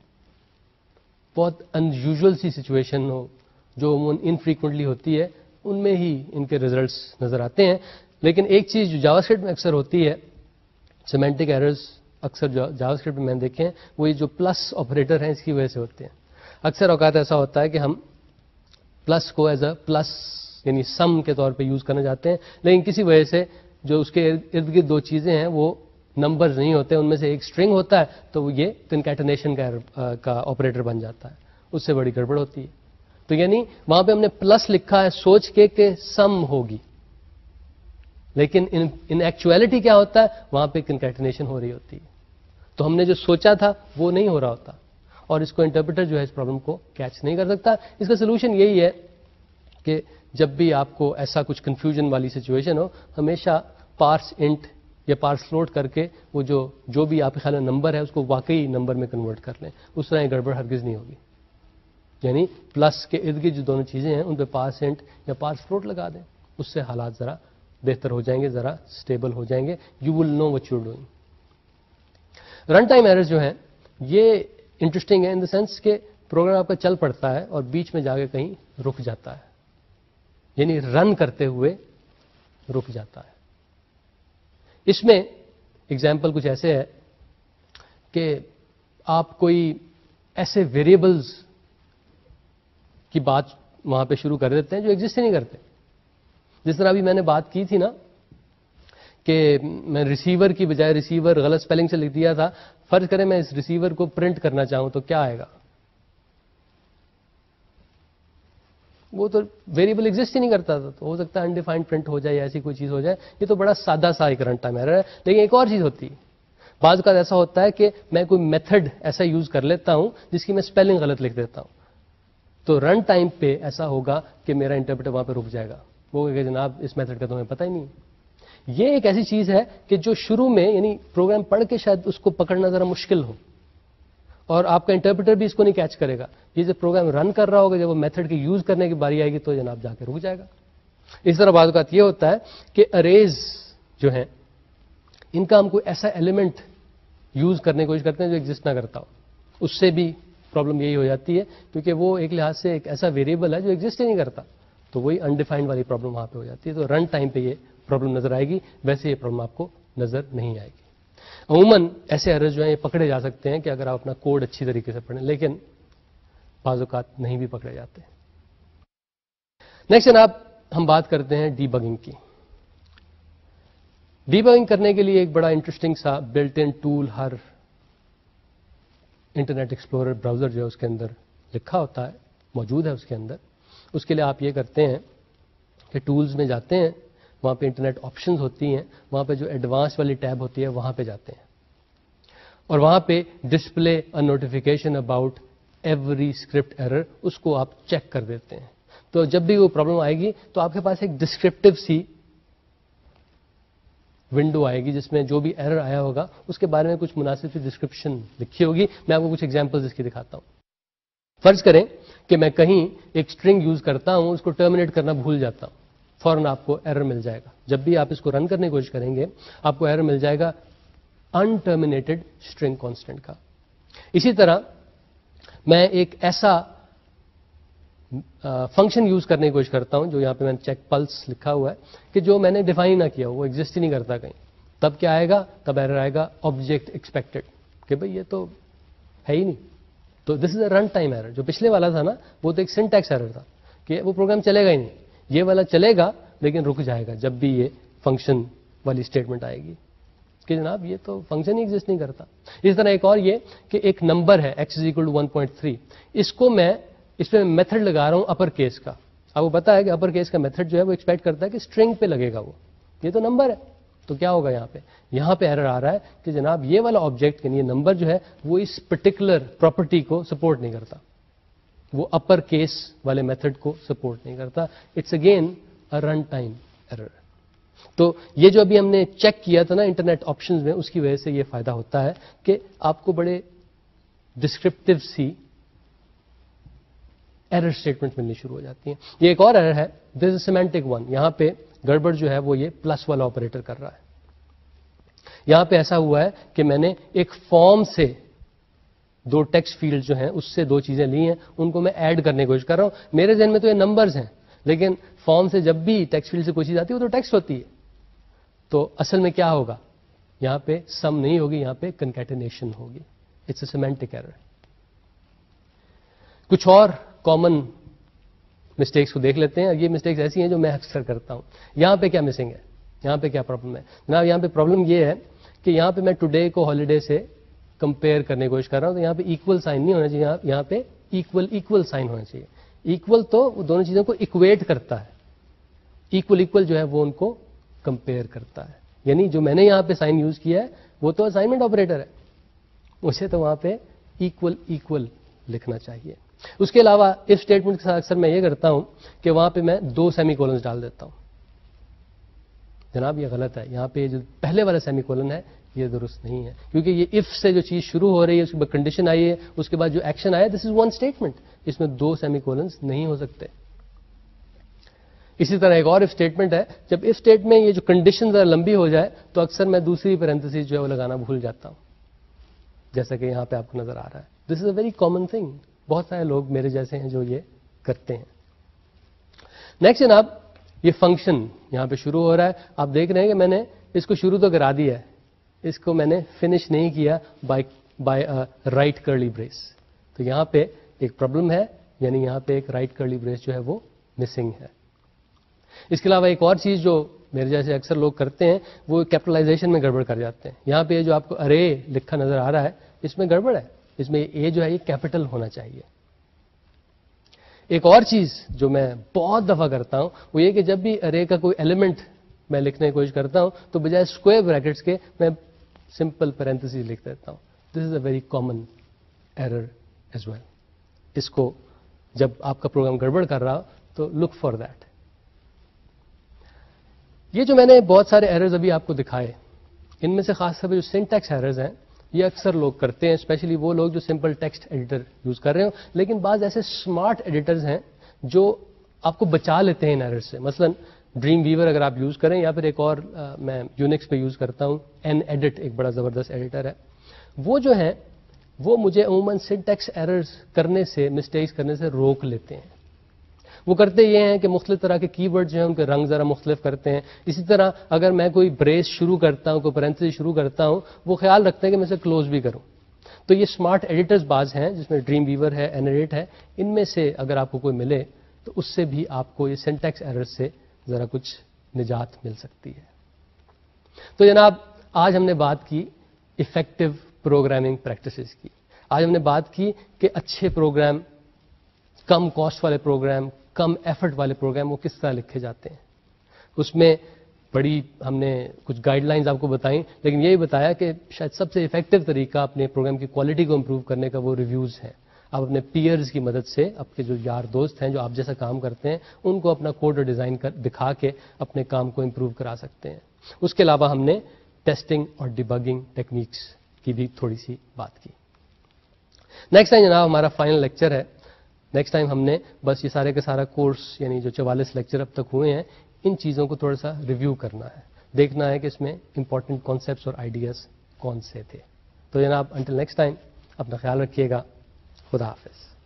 بہت انیوژل سی سچویشن ہو جو عموماً انفریکوینٹلی ہوتی ہے, ان میں ہی ان کے ریزلٹس نظر آتے ہیں. لیکن ایک چیز جو جاوا اسکرپٹ میں اکثر ہوتی ہے, سیمینٹک ایررز اکثر جاوا اسکرپٹ میں میں نے دیکھے ہیں, وہ یہ جو پلس آپریٹر ہیں اس کی وجہ سے ہوتے ہیں. اکثر اوقات ایسا ہوتا ہے کہ ہم پلس کو ایز اے پلس یعنی سم کے طور پہ یوز کرنا چاہتے ہیں, لیکن کسی وجہ سے جو اس کے ارد گرد دو چیزیں ہیں وہ نمبرز نہیں ہوتے, ان میں سے ایک اسٹرنگ ہوتا ہے تو یہ کنکیٹنیشن کا آپریٹر بن جاتا ہے, اس سے بڑی گڑبڑ ہوتی ہے. تو یعنی وہاں پہ ہم نے پلس لکھا ہے سوچ کے کہ سم ہوگی, لیکن ان ایکچویلٹی کیا ہوتا ہے, وہاں پہ کنکیٹنیشن ہو رہی ہوتی ہے. تو ہم نے جو سوچا تھا وہ نہیں ہو رہا ہوتا, اور اس کو انٹرپریٹر جو ہے اس پرابلم کو کیچ نہیں کر سکتا. اس کا سولوشن یہی ہے کہ جب بھی آپ کو ایسا کچھ کنفیوژن والی سچویشن ہو, ہمیشہ پارس انٹ یا پارس فلوٹ کر کے وہ جو جو بھی آپ کے خیال میں نمبر ہے اس کو واقعی نمبر میں کنورٹ کر لیں. اس طرح یہ گڑبڑ ہرگز نہیں ہوگی. یعنی پلس کے ارد گرد جو دونوں چیزیں ہیں ان پہ پارس انٹ یا پارس فلوٹ لگا دیں, اس سے حالات ذرا بہتر ہو جائیں گے, ذرا اسٹیبل ہو جائیں گے. You will know what you are doing. Run time errors جو ہیں یہ انٹرسٹنگ ہے ان دا سینس کہ پروگرام آپ کا چل پڑتا ہے اور بیچ میں جا کے کہیں رک جاتا ہے, یعنی رن کرتے ہوئے رک جاتا ہے. اس میں ایگزامپل کچھ ایسے ہے کہ آپ کوئی ایسے ویریبلز کی بات وہاں پہ شروع کر دیتے ہیں جو ایگزسٹ ہی نہیں کرتے. جس طرح ابھی میں نے بات کی تھی نا کہ میں ریسیور کی بجائے ریسیور غلط سپیلنگ سے لکھ دیا تھا. فرض کریں میں اس ریسیور کو پرنٹ کرنا چاہوں تو کیا آئے گا؟ وہ تو ویریبل ایگزسٹ ہی نہیں کرتا تھا, تو ہو سکتا ہے انڈیفائنڈ پرنٹ ہو جائے یا ایسی کوئی چیز ہو جائے. یہ تو بڑا سادہ سا ایک رن ٹائم ایرر ہے. لیکن ایک اور چیز ہوتی ہے, بعض اوقات ایسا ہوتا ہے کہ میں کوئی میتھڈ ایسا یوز کر لیتا ہوں جس کی میں سپیلنگ غلط لکھ دیتا ہوں. تو رن ٹائم پہ ایسا ہوگا کہ میرا انٹرپریٹر وہاں پہ رک جائے گا, وہ کہ جناب اس میتھڈ کا تمہیں پتہ ہی نہیں. یہ ایک ایسی چیز ہے کہ جو شروع میں یعنی پروگرام پڑھ کے شاید اس کو پکڑنا ذرا مشکل ہو, اور آپ کا انٹرپریٹر بھی اس کو نہیں کیچ کرے گا. یہ جب پروگرام رن کر رہا ہوگا, جب وہ میتھڈ کی یوز کرنے کی باری آئے گی تو جناب جا کے رک جائے گا. اس طرح بعض اوقات یہ ہوتا ہے کہ اریز جو ہیں ان کا ہم کوئی ایسا ایلیمنٹ یوز کرنے کی کوشش کرتے ہیں جو ایگزسٹ نہ کرتا ہو, اس سے بھی پرابلم یہی ہو جاتی ہے کیونکہ وہ ایک لحاظ سے ایک ایسا ویریبل ہے جو ایگزسٹ ہی نہیں کرتا, تو وہی انڈیفائنڈ والی پرابلم وہاں پہ ہو جاتی ہے. تو رن ٹائم پہ یہ پرابلم نظر آئے گی, ویسے یہ پرابلم آپ کو نظر نہیں آئے گی. عموماً ایسے ایررز جو ہیں یہ پکڑے جا سکتے ہیں کہ اگر آپ اپنا کوڈ اچھی طریقے سے پڑھیں, لیکن بعض اوقات نہیں بھی پکڑے جاتے. نیکسٹ جناب ہم بات کرتے ہیں ڈی بگنگ کی. ڈی بگنگ کرنے کے لیے ایک بڑا انٹرسٹنگ سا بلٹ ان ٹول ہر انٹرنیٹ ایکسپلورر براؤزر جو ہے اس کے اندر لکھا ہوتا ہے, موجود ہے اس کے اندر. اس کے لیے آپ یہ کرتے ہیں کہ ٹولز میں جاتے ہیں, وہاں پہ انٹرنیٹ آپشنز ہوتی ہیں, وہاں پہ جو ایڈوانس والی ٹیب ہوتی ہے وہاں پہ جاتے ہیں, اور وہاں پہ display a notification about every script error اس کو آپ چیک کر دیتے ہیں. تو جب بھی وہ پرابلم آئے گی تو آپ کے پاس ایک ڈسکرپٹیو سی ونڈو آئے گی جس میں جو بھی ایرر آیا ہوگا اس کے بارے میں کچھ مناسب سی ڈسکرپشن لکھی ہوگی. میں آپ کو کچھ ایگزامپلز اس کی دکھاتا ہوں. فرض کریں کہ میں کہیں ایک اسٹرنگ یوز کرتا ہوں, اس کو ٹرمینیٹ کرنا بھول جاتا ہوں, فوراً آپ کو ایرر مل جائے گا. جب بھی آپ اس کو رن کرنے کی کوشش کریں گے آپ کو ایرر مل جائے گا انٹرمینیٹڈ اسٹرنگ کانسٹنٹ کا. اسی طرح میں ایک ایسا فنکشن یوز کرنے کی کوشش کرتا ہوں جو یہاں پہ میں نے چیک پلس لکھا ہوا ہے کہ جو میں نے ڈیفائن نہ کیا, وہ ایگزسٹ ہی نہیں کرتا کہیں. تب کیا آئے گا؟ تب ایرر آئے گا آبجیکٹ ایکسپیکٹڈ کہ بھئی یہ تو ہے ہی نہیں. تو دس is a run time error. جو پچھلے والا تھا نا وہ تو ایک سنٹیکس ایرر تھا کہ وہ پروگرام چلے گا ہی نہیں. یہ والا چلے گا لیکن رک جائے گا جب بھی یہ فنکشن والی اسٹیٹمنٹ آئے گی کہ جناب یہ تو فنکشن ہی ایگزسٹ نہیں کرتا. اس طرح ایک اور یہ کہ ایک نمبر ہے X is equal to one point three, اس کو میں اس پہ میتھڈ لگا رہا ہوں اپر کیس کا. آپ کو پتا ہے کہ اپر کیس کا میتھڈ جو ہے وہ ایکسپیکٹ کرتا ہے کہ اسٹرنگ پہ لگے گا, وہ یہ تو نمبر ہے. تو کیا ہوگا یہاں پہ؟ یہاں پہ ایرر آ رہا ہے کہ جناب یہ والا آبجیکٹ یعنی یہ نمبر جو ہے وہ اس پرٹیکولر پراپرٹی کو سپورٹ نہیں کرتا, وہ اپر کیس والے میتھڈ کو سپورٹ نہیں کرتا. It's again a run time error. تو یہ جو ابھی ہم نے چیک کیا تھا نا انٹرنیٹ آپشنز میں, اس کی وجہ سے یہ فائدہ ہوتا ہے کہ آپ کو بڑے ڈسکرپٹیو سی ایرر اسٹیٹمنٹ ملنی شروع ہو جاتی ہیں. یہ ایک اور ایرر ہے, دس از سیمینٹک ون. یہاں پہ گڑبڑ جو ہے وہ یہ پلس والا آپریٹر کر رہا ہے. یہاں پہ ایسا ہوا ہے کہ میں نے ایک فارم سے دو ٹیکسٹ فیلڈ جو ہیں اس سے دو چیزیں لی ہیں, ان کو میں ایڈ کرنے کی کوشش کر رہا ہوں. میرے ذہن میں تو یہ نمبرز ہیں, لیکن فارم سے جب بھی ٹیکسٹ فیلڈ سے کوئی چیز آتی ہے وہ تو ٹیکسٹ ہوتی ہے. تو اصل میں کیا ہوگا, یہاں پہ سم نہیں ہوگی, یہاں پہ کنکیٹینیشن ہوگی. It's a semantic error. کچھ اور کامن مسٹیکس کو دیکھ لیتے ہیں. یہ مسٹیکس ایسی ہیں جو میں اکثر کرتا ہوں. یہاں پہ کیا مسنگ ہے, یہاں پہ کیا پرابلم ہے جناب؟ یہاں پہ پرابلم یہ ہے کہ یہاں پہ میں ٹوڈے کو ہالیڈے سے کمپیئر کرنے کی کوشش کر رہا ہوں, تو یہاں پہ ایکول سائن نہیں ہونا چاہیے, یہاں پہ ایکول ایکول سائن ہونا چاہیے. ایکول تو وہ دونوں چیزوں کو اکویٹ کرتا ہے, ایکول ایکول جو ہے وہ ان کو کمپیئر کرتا ہے. یعنی جو میں نے یہاں پہ سائن یوز کیا ہے وہ تو اسائنمنٹ آپریٹر ہے, مجھے تو وہاں پہ ایکول ایکول لکھنا چاہیے. اس کے علاوہ اف اسٹیٹمنٹ کے ساتھ اکثر میں یہ کرتا ہوں کہ وہاں پہ میں دو سیمی کولنز ڈال دیتا ہوں. جناب یہ غلط ہے. یہاں پہ جو پہلے والا سیمی کولن ہے یہ درست نہیں ہے, کیونکہ یہ اف سے جو چیز شروع ہو رہی ہے اس کے بعد کنڈیشن آئی ہے, اس کے بعد جو ایکشن آیا دس از ون اسٹیٹمنٹ, اس میں دو سیمی کولنز نہیں ہو سکتے. اسی طرح ایک اور اف اسٹیٹمنٹ ہے, جب اف اسٹیٹ میں یہ جو کنڈیشن ذرا لمبی ہو جائے تو اکثر میں دوسری پیرنتھیسز جو ہے وہ لگانا بھول جاتا ہوں, جیسا کہ یہاں پہ آپ کو نظر آ رہا ہے. This is a very common thing. بہت سارے لوگ میرے جیسے ہیں جو یہ کرتے ہیں. نیکسٹ جناب یہ فنکشن یہاں پہ شروع ہو رہا ہے. آپ دیکھ رہے ہیں کہ میں نے اس کو شروع تو کرا دیا ہے, اس کو میں نے فنش نہیں کیا by by right curly brace. تو یہاں پہ ایک پرابلم ہے, یعنی یہاں پہ ایک رائٹ کرلی بریس جو ہے وہ مسنگ ہے. اس کے علاوہ ایک اور چیز جو میرے جیسے اکثر لوگ کرتے ہیں وہ کیپٹلائزیشن میں گڑبڑ کر جاتے ہیں. یہاں پہ جو آپ کو ارے لکھا نظر آ رہا ہے اس میں گڑبڑ ہے, اس میں اے جو ہے یہ کیپٹل ہونا چاہیے. ایک اور چیز جو میں بہت دفعہ کرتا ہوں وہ یہ کہ جب بھی ارے کا کوئی ایلیمنٹ میں لکھنے کی کوشش کرتا ہوں تو بجائے اسکوائر بریکٹس کے میں سمپل پیرنتھیسز لکھ دیتا ہوں. This is a very common error as well. اس کو جب آپ کا پروگرام گڑبڑ کر رہا ہو تو لک فار دیٹ. یہ جو میں نے بہت سارے ایررز ابھی آپ کو دکھائے, ان میں سے خاص طور پہ جو سنٹیکس ایررز ہیں یہ اکثر لوگ کرتے ہیں, اسپیشلی وہ لوگ جو سمپل ٹیکسٹ ایڈیٹر یوز کر رہے ہوں. لیکن بعض ایسے اسمارٹ ایڈیٹرز ہیں جو آپ کو بچا لیتے ہیں ان ایرر سے. مثلا ڈریم ویور اگر آپ یوز کریں, یا پھر ایک اور آ, میں یونکس پہ یوز کرتا ہوں این ایڈٹ, ایک بڑا زبردست ایڈیٹر ہے. وہ جو ہیں وہ مجھے عموماً سنٹیکس ایررز کرنے سے, مسٹیکس کرنے سے روک لیتے ہیں. وہ کرتے یہ ہیں کہ مختلف طرح کے کی ورڈ جو ہیں ان کے رنگ ذرا مختلف کرتے ہیں. اسی طرح اگر میں کوئی بریس شروع کرتا ہوں, کوئی پیرنتھیسز شروع کرتا ہوں, وہ خیال رکھتے ہیں کہ میں اسے کلوز بھی کروں. تو یہ اسمارٹ ایڈیٹرز بعض ہیں جس میں ڈریم ویور ہے, این ایڈٹ ہے. ان میں سے اگر آپ کو کوئی ملے تو اس سے بھی آپ کو یہ سنٹیکس ایرر سے ذرا کچھ نجات مل سکتی ہے. تو جناب آج ہم نے بات کی افیکٹو پروگرامنگ پریکٹسز کی. آج ہم نے بات کی کہ اچھے پروگرام, کم کاسٹ والے پروگرام, کم ایفرٹ والے پروگرام وہ کس طرح لکھے جاتے ہیں. اس میں بڑی ہم نے کچھ گائیڈ لائنز آپ کو بتائیں, لیکن یہی بتایا کہ شاید سب سے افیکٹو طریقہ اپنے پروگرام کی کوالٹی کو امپروو کرنے کا وہ ریویوز ہیں. آپ اپنے پیئرز کی مدد سے, آپ کے جو یار دوست ہیں جو آپ جیسا کام کرتے ہیں, ان کو اپنا کوڈ اور ڈیزائن کر دکھا کے اپنے کام کو امپروو کرا سکتے ہیں. اس کے علاوہ ہم نے ٹیسٹنگ اور ڈیبگنگ ٹیکنیکس کی بھی تھوڑی سی بات کی. نیکسٹ ٹائم جناب ہمارا فائنل لیکچر ہے. نیکسٹ ٹائم ہم نے بس یہ سارے کا سارا کورس یعنی جو چوالیس لیکچر اب تک ہوئے ہیں ان چیزوں کو تھوڑا سا ریویو کرنا ہے, دیکھنا ہے کہ اس میں امپورٹنٹ کانسیپٹس اور آئیڈیاز کون سے تھے. تو جناب انٹل نیکسٹ ٹائم اپنا خیال رکھیے گا. خدا حافظ.